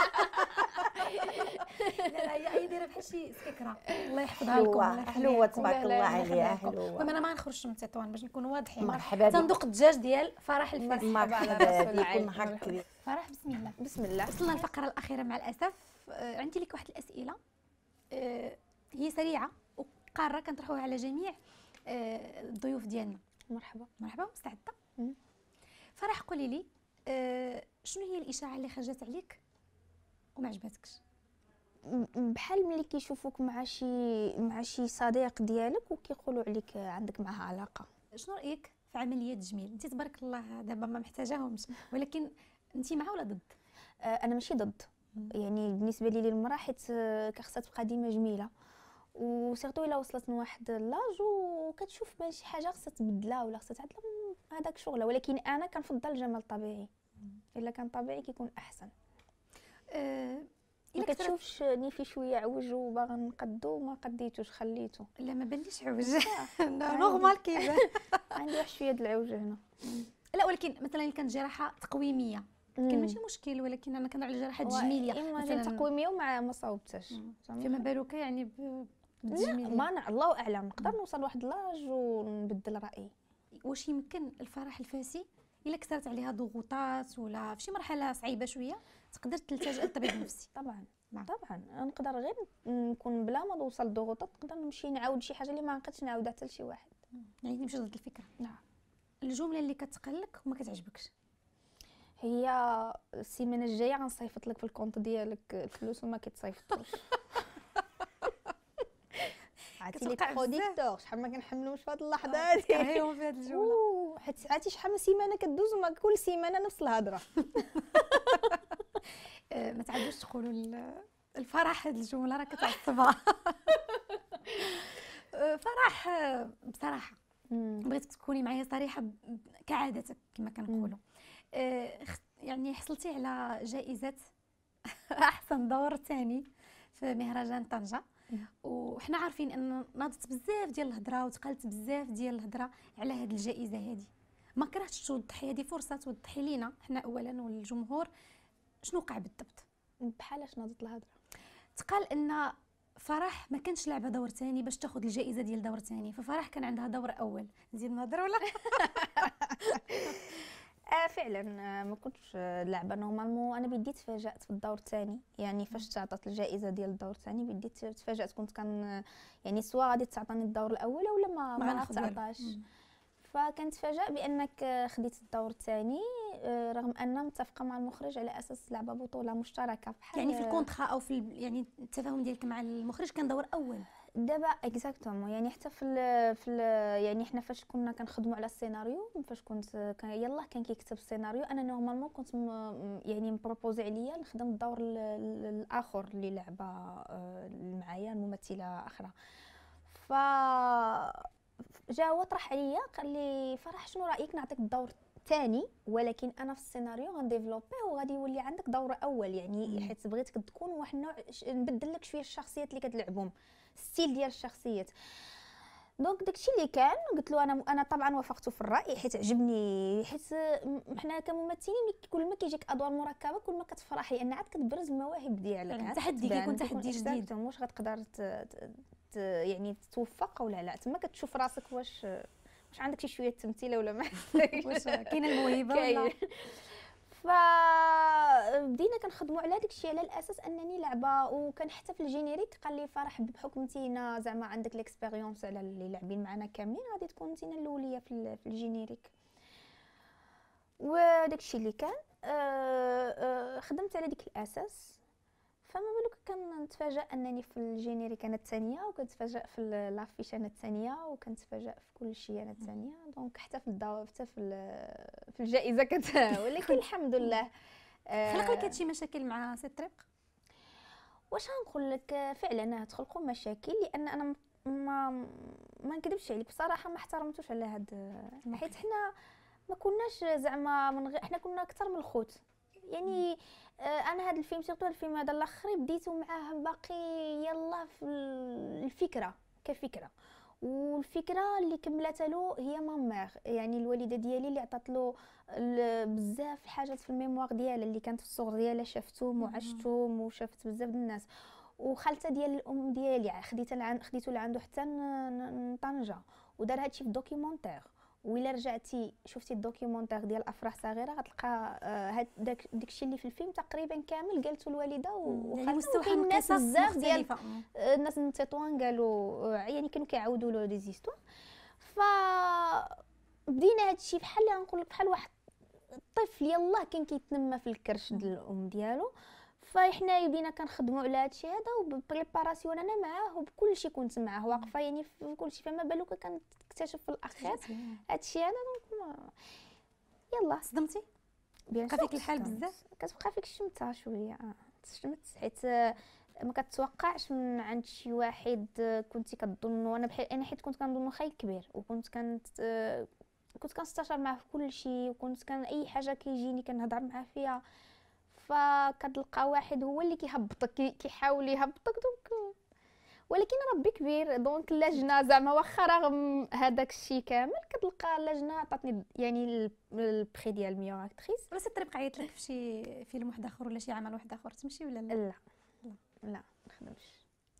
لا لا هي هي دايره بحال شي سكيكره، الله يحفظها لكم. الله حلوه يخليها حلوه لكم. تبارك الله عليها المهم حلوه. انا ما نخرجش من تطوان باش نكونوا واضحين. مرحبا بك. تندوق الدجاج ديال فرح الفاسي. مرحبا على بك رأس يكون العين. نهار مرحبا. كبير. فرح بسم الله. بسم الله. وصلنا للفقره الاخيره مع الاسف. آه، عندي لك واحد الاسئله آه، هي سريعه وقاره كنطرحوها على جميع آه، الضيوف ديالنا. مرحبا. مرحبا مستعده؟ مم. فرح قولي لي آه، شنو هي الاشاعه اللي خرجت عليك وما عجبتكش؟ بحال ملي كيشوفوك مع شي مع شي صديق ديالك وكيقولوا عليك عندك معها علاقه. شنو رايك في عمليات التجميل؟ انت تبارك الله دابا ما محتاجاهمش، ولكن انت مع ولا ضد؟ آه، انا ماشي ضد، يعني بالنسبه لي للمراه حيت آه، كخصها تبقى ديما جميله، وسيرتو الا وصلت لواحد لاج وكتشوف بان شي حاجه خصها تبدلها ولا خصها تعدل، هذاك شغله. ولكن انا كنفضل الجمال الطبيعي، الا كان طبيعي كيكون احسن. أه ما كتشوفش ني في شويه عوج وباغا نقدو ما قديتوش خليته. لا ما بانليش عوج نورمال كيبان. عندي واحد شويه د العوج هنا. لا ولكن مثلا اللي كانت جراحه تقويميه كان ماشي مشكل، ولكن انا كنهضر على جراحه تجميليه مثلا تقويميه ومع ما صاوبتش. فما بالك يعني بالتجميليه؟ ما نع... الله اعلم، نقدر نوصل لواحد لاج ونبدل رايي. واش يمكن الفرح الفاسي الا كثرت عليها ضغوطات ولا في شي مرحله صعيبه شويه تقدر تلتجئ للطبيب النفسي؟ طبعا نعم. طبعا نقدر غير نكون بلا ما نوصل لضغوطات، نقدر نمشي نعاود شي حاجه اللي ما نقدش نعاودها حتى لشي واحد. يعني نمشي ضد الفكره. نعم. الجمله اللي كتقلك وما كتعجبكش؟ هي السيمانه الجايه غنصيفط لك في الكونط ديالك الفلوس وما كيتصيفطوش. عرفتي لي بروديكتور شحال ما كنحملوش في هاد اللحظه هادي. كرهيهم في هاد الجمله. حيت عرفتي شحال من سيمانه كدوز وما كل سيمانه نفس الهضره. ما تعدوش تقولوا الفرح، هاد الجمله راه كتعصبها. فرح بصراحه بغيتك تكوني معايا صريحه كعادتك كما كنقولوا. يعني حصلتي على جائزه احسن دور ثاني في مهرجان طنجة، وحنا عارفين ان ناضت بزاف ديال الهضره وتقالت بزاف ديال الهضره على هذه الجائزه هذه. ما كرهتش توضحي، هذه فرصه توضحي لينا حنا اولا والجمهور شنو وقع بالضبط. بحال اش ناضت الهضره؟ تقال ان فرح ما كانش لعبه دور ثاني باش تاخذ الجائزه ديال دور ثاني، ففرح كان عندها دور اول. نزيد نهضر ولا؟ آه فعلا ما كنتش لعبه نورمالمون. انا بديت تفاجات في الدور الثاني، يعني فاش تعطات الجائزه ديال الدور الثاني بديت تفاجات. كنت كان يعني سوا غادي تعطيني الدور الاول ولا ما ما تعطاش. فكنت تفاجأ بانك خديت الدور الثاني رغم ان متفقه مع المخرج على اساس لعبه بطوله مشتركه بحال يعني في الكونترا او في يعني التفاهم ديالك مع المخرج كان دور اول. دابا اكزاكتومون يعني حتى في ال في ال يعني حنا فاش كنا كنخدموا على السيناريو، فاش كنت يلاه كان كيكتب السيناريو انا نورمالمون كنت يعني مبروبوزي عليا نخدم الدور الاخر اللي لعبه معايا الممثله اخرى. ف جا هو طرح عليا قال لي فرح شنو رايك نعطيك الدور الثاني ولكن انا في السيناريو غنديفلوبيه وغادي يولي عندك دور اول، يعني حيت بغيتك تكون واحد النوع نبدل لك شويه الشخصيات اللي كتلعبهم، ستيل ديال الشخصيات. دونك داكشي اللي كان قلت له انا انا طبعا وافقت في الراي حيت عجبني، حيت حنا كممثلين كل ما كيجيك ادوار مركبه كل ما كتفرح لان عاد كتبرز المواهب ديالك. يعني تحدي كيكون تحدي جديد، واش غتقدر يعني توفق ولا لا. تما كتشوف راسك واش واش عندك شي شويه تمثيله ولا ما واش كاينه الموهبه ولا. فبدينا كنخدموا على داكشي على الاساس انني لعبه، وكان حتى في الجينيريك قال لي فرح بحكم نتينا زعما عندك ليكسبيريونس على اللي لاعبين معنا كاملين غادي تكون نتينا الاوليه في في الجينيريك. وداكشي اللي كان خدمت على ديك الاساس. فما بالك كنتفاجأ انني في الجينيريك انا الثانيه، وكنتفاجأ في لافيش انا الثانيه، وكنتفاجأ في كل شيء انا الثانيه. دونك حتى في الدور حتى في في الجائزه كت ولكن الحمد لله. خلق لك هادشي مشاكل مع سي الطريق؟ واش غنقول لك فعلا تخلقوا مشاكل لان انا ما ما نكذبش عليك بصراحه ما احترمتوش على هاد، حيت حنا ما كناش زعما من غير، حنا كنا اكثر من الخوت يعني. انا هذا الفيلم سيرتو الفيلم هذا الاخر بديتو معاه باقي يلا في الفكره كفكره، والفكره اللي كملتها له هي مامير يعني الوالده ديالي اللي عطات له بزاف الحاجات في الميموار ديالها اللي كانت في الصغر ديالها شافتهم وعشتهم وشافت بزاف د الناس. وخالته ديال الام ديالي خديتها لعند خديتو لعندو حتى طنجة ودار هادشي في دوكيومونتير. وإلا رجعتي شفتي الدوكيومونتير ديال افراح صغيره غتلقى هاد داك داكشي اللي في الفيلم تقريبا كامل قالته الوالده وخالته الناس بزاف ديال الناس من تطوان قالوا يعني كانوا كيعاودوا له دي زيستوار. ف بدينا هادشي بحال اللي غنقول لك بحال واحد الطفل يلاه كان كيتنمى في الكرش ديال الام ديالو. فاحنا بدينا كنخدموا على هادشي هذا وبريباراسيون انا معاه وبكل شيء كنت معاه واقفه يعني في كل شيء. فما بالك كنكتشف في الاخير هادشي هذا. دونك يلا صدمتي بقى فيك الحال بزاف، كتبقى فيك الشمته شويه. شمت حيت ما كتوقعش من عند شي واحد كنتي كظنوا. انا بحال انا حيت كنت كنظنوا خايب كبير، وكنت كنت كنت كنستشار معاه في كل شيء، وكنت كان اي حاجه كيجيني كنهضر معاه فيها، فكتلقى واحد هو اللي كيهبطك كيحاول يهبطك دونك. ولكن ربي كبير دونك اللجنه زعما واخا رغم هذاك الشيء كامل كتلقى اللجنه عطاتني يعني البخي ديال ميو اكتريس. ولا ستري بقى عيط لك في شي فيلم واحد اخر ولا شي عمل واحد اخر تمشي ولا لا؟ لا لا لا نخدمش.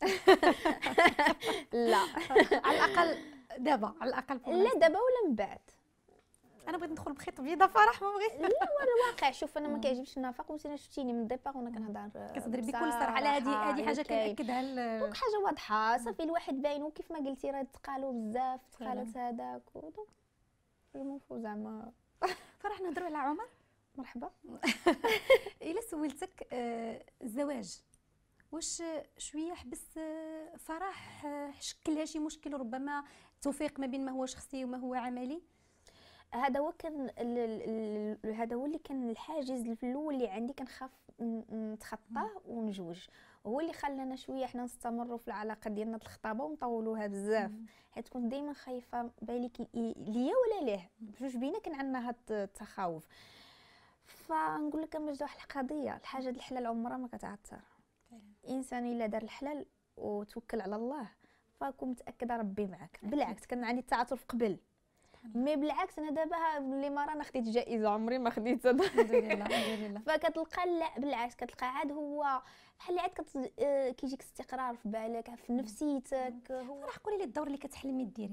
لا على الاقل دابا، على الاقل لا دابا ولا من بعد. انا بغيت ندخل بخيط بيضه فرح ما بغيت. لا ولا الواقع. شوف انا ما كيعجبش النفاق، وانت شفتيني من الديبار وانا كنهضر كتهضري بكل صراحه على هذه هذه حاجه كنأكدها. دونك حاجه واضحه صافي. الواحد باين وكيف ما قلتي راه تقالوا بزاف تقالت هذاك ودونك المفروض زعما. فرح نهضروا على عمر. مرحبا. الا سولتك آه الزواج واش شويه حبس آه فرح آه شكل لها شي مشكل، ربما توفيق ما بين ما هو شخصي وما هو عملي؟ هذا هو كان هذا هو اللي كان الحاجز في الاول اللي عندي، كنخاف نتخطاه ونجوج. هو اللي خلانا شويه حنا نستمروا في العلاقه ديالنا الخطابه ونطولوها بزاف، حيت كنت دائما خايفه بالي ليا ولا ليه، بجوج بينا كان عندنا هاد التخاوف. فنقول لك اما واحد القضيه، الحاجه د الحلال عمرها ما كتعثر. الانسان الا دار الحلال وتوكل على الله فكون متاكده ربي معك. بالعكس كان عندي التعاطف قبل، مي بالعكس انا دابا اللي ما رانا خديت جائزه عمري ما خديت. الحمد لله الحمد لله. فكتلقى لا بالعكس كتلقى عاد هو بحال عاد كت... كيجيك استقرار في بالك في نفسيتك. هو راح قولي لي الدور اللي كتحلمي ديريه.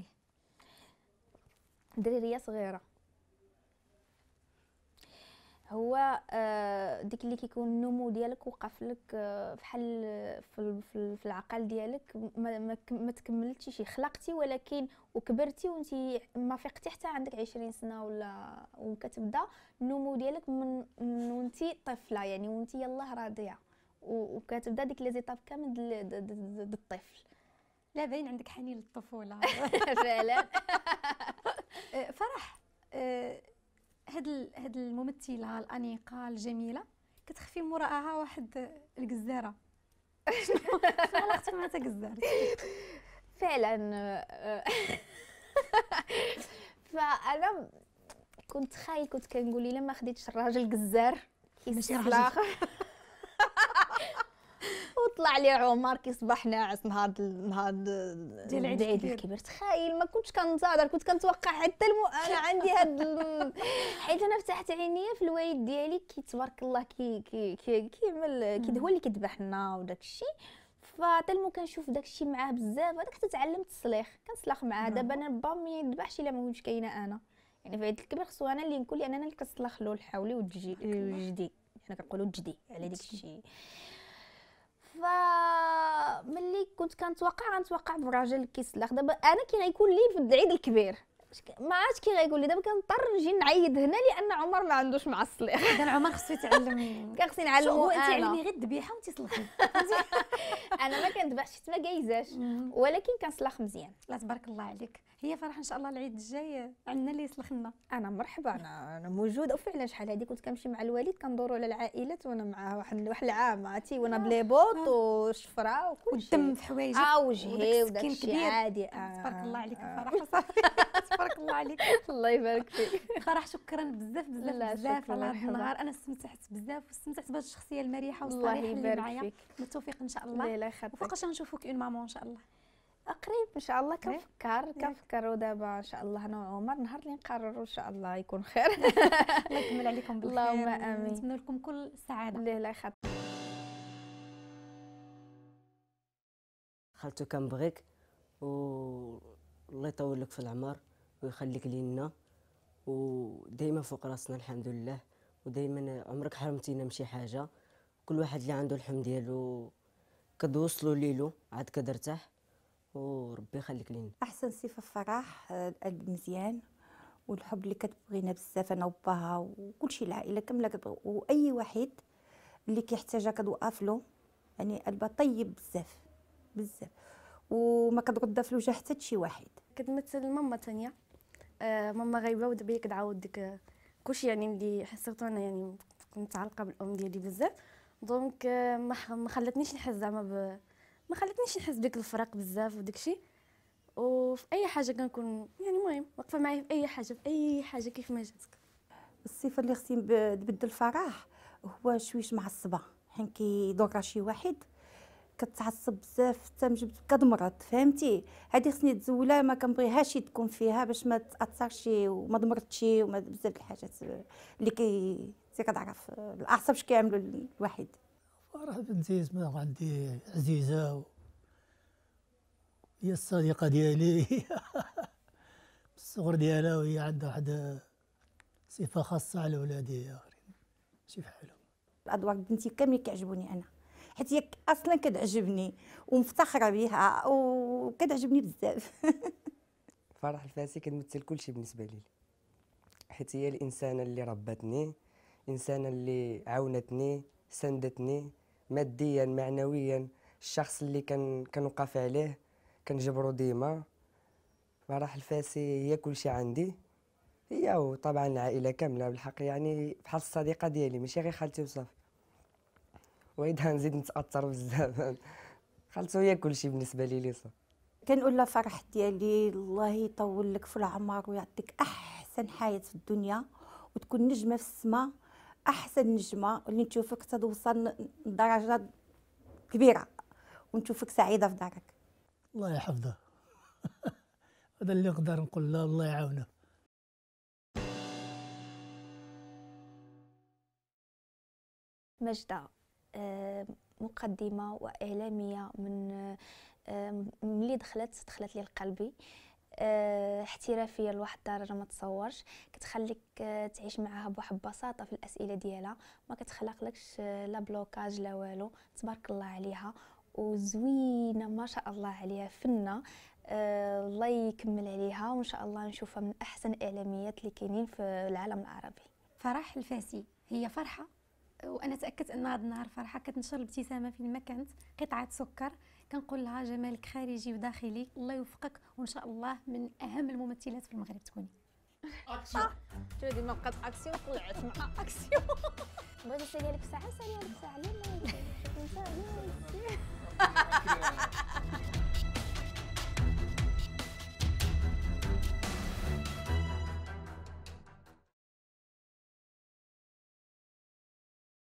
دريريه صغيره هو آه ديك اللي كيكون النمو ديالك وقف لك آه بحال في, في, في العقل ديالك ما, ما, ما تكملتي شي خلقتي ولكن وكبرتي وانت ما فقتي حتى عندك عشرين سنه ولا، وكتبدا النمو ديالك من, من وانت طفله يعني وانت يلاه راضيه، وكتبدا ديك لي زيتاب كامل د الطفل. لا باين عندك حنين للطفوله. فعلا. فرح آه هاد هاد الممثله الانيقه الجميله كتخفي من وراءها واحد الجزاره. شنو علاقتك مع تا جزار؟ فعلا. فانا كنت خاي كنت كنقول الا ما خديتش الراجل جزار ماشي راجل وطلع لي عمر كيصبح ناعس نهار نهار ديال العيد الكبير. تخيل ما كنتش كنتظر، كنت كنتوقع حتى الم... انا عندي هاد ال... حيت انا فتحت عينيا في الوالد ديالي كي تبارك الله كي كي كي كيعمل كي هو اللي كيذبح لنا وداك الشيء. فتلمو كنشوف داك الشيء معاه بزاف. هذاك حتى تعلمت الصليخ كنصلخ معاه. دابا انا با ما يذبحش الا ما كنتش كاينه انا، يعني في عيد الكبير خصو انا اللي نكون، لان انا اللي كنصلخ له الحولي وجدي، حنا كنقولوا جدي على داك الشيء. فملي كنت كنتوقع غنتوقع براجل كيسلخ. دابا انا كي غيكون لي في العيد الكبير ما عرفتش كي غيقول لي. دابا كنضطر نجي نعيد هنا لان عمر ما عندوش مع الصليخ. اذا عمر خصو يتعلم. كان خصني نعلمو انت انا. علمي غير الذبيحه وانت صلخي. انا ما كندبحش حيت ما جايزاش ولكن كنصلخ مزيان. لا تبارك الله عليك. هي فرح ان شاء الله العيد الجاي عندنا اللي يصلخ لنا. انا مرحبا انا انا موجوده. وفعلا شحال هذه كنت كنمشي مع الوالد كندوروا على العائلات وانا معاه واحد واحد العام عرفتي وانا بليبوط والشفره وكل شيء والدم في حوايجك اه وجهي وداك السكين الشيء عادي. آه تبارك الله عليك فرح صافي. تبارك الله عليك. الله يبارك فيك. فرح شكرا بزاف بزاف لا، بزاف شكراً، على هذا مرحبا. النهار. انا استمتعت بزاف واستمتعت بهذه الشخصيه المريحه الله والصريحه اللي يبارك معايا. فيك. بالتوفيق ان شاء الله الله. لا يخليك. وفوقاش غنشوفوك اون مامون ان شاء الله. قريب ان شاء الله. كنفكر كنفكروا دابا ان شاء الله انا وعمر نهار اللي نقرروا ان شاء الله يكون خير. الله يكمل عليكم بالخير. اللهم امين. نتمنى لكم كل السعاده. لا لا يخليك. خالتو كنبغيك و الله يطول لك في العمر ويخليك لينا ودائما فوق راسنا الحمد لله. ودائما عمرك حرمتينا من شي حاجه. كل واحد اللي عنده الحلم ديالو كدوصلوا ليلو عاد كدرتاح وربي يخليك لينا. احسن صفه في فرح القلب مزيان والحب اللي كتبغينا بزاف انا وباها وكل شيء العائله كامله كتبغي، واي واحد اللي كيحتاجها كتوقف له. يعني قلبها طيب بزاف بزاف وما كتغدى في الوجه حتى شي واحد. كتمثل ماما تانية. آه ماما غايبه ودابا هي كتعاود ديك كلشي يعني اللي حسيتو انا يعني كنت متعلقه بالام ديالي بزاف. دونك آه، ما ح- ما خلتنيش نحس زعما ب... ما خلتنيش نحس بديك الفرق بزاف وداكشي. وفي اي حاجه كنكون يعني المهم واقفه معايا في اي حاجه في اي حاجه كيف ما جاتك. الصفه اللي خصني نب- نبدل الفرح هو شويش معصبه، حين كيضر شي واحد كتعصب بزاف حتى مجبت كتمرض، فهمتي؟ هذه خصني تزولها، ما كنبغيهاش تكون فيها باش ما تاثرش وما تمرضش وما بزاف د الحاجات اللي كي انت كتعرف الاعصاب اش كيعملوا الواحد. فرح بنتي اسمها عندي عزيزه و... هي الصديقه ديالي الصغر ديالها، وهي عندها واحد صفه خاصه على ولادي اخرين ماشي بحالهم. الادوار بنتي كاملين كيعجبوني انا، حيت هي اصلا كتعجبني ومفتخره بها وكتعجبني بزاف. فرح الفاسي كتمثل كلشي بالنسبه لي، حيت هي الانسانه اللي ربتني، انسانه اللي عاونتني سندتني ماديا معنويا، الشخص اللي كان كنوقف عليه كنجبرو ديما. فرح الفاسي هي كلشي عندي، هي وطبعا العائله كامله بالحق، يعني بحال الصديقه ديالي ماشي غير خالتي وصافي. وإذا نزيد نتاثر بزاف خالته هي كلشي بالنسبه لي لي صافي. كنقول لها فرح ديالي الله يطول لك في العمر ويعطيك احسن حياه في الدنيا، وتكون نجمه في السماء، احسن نجمه اللي نشوفك توصل لدرجه كبيره ونشوفك سعيده في دارك. الله يحفظه هذا اللي نقدر نقول له، الله يعاونه. مجدة، آه، مقدمة وإعلامية من آه، ملي دخلت دخلت لي لقلبي، آه، احترافية لواحد الدرجة ما تصورش، كتخليك آه، تعيش معاها بواحد البساطة في الأسئلة ديالها، ما كتخلق لكش آه، لا بلوكاج لا والو، تبارك الله عليها وزوينة ما شاء الله عليها، فنة. آه، الله يكمل عليها، وإن شاء الله نشوفها من أحسن الإعلاميات اللي كاينين في العالم العربي. فرح الفاسي هي فرحه، وانا تاكدت ان هذا النهار فرحه كتنشر الابتسامه فين ما كانت، قطعه سكر. كنقول لها جمالك خارجي وداخلي، الله يوفقك، وان شاء الله من اهم الممثلات في المغرب تكوني. اكسيون جودي ما بقات اكسيون طلعت مع اكسيون. بغيتي نسالي لك ساعه، سالي لك ساعه. لا لا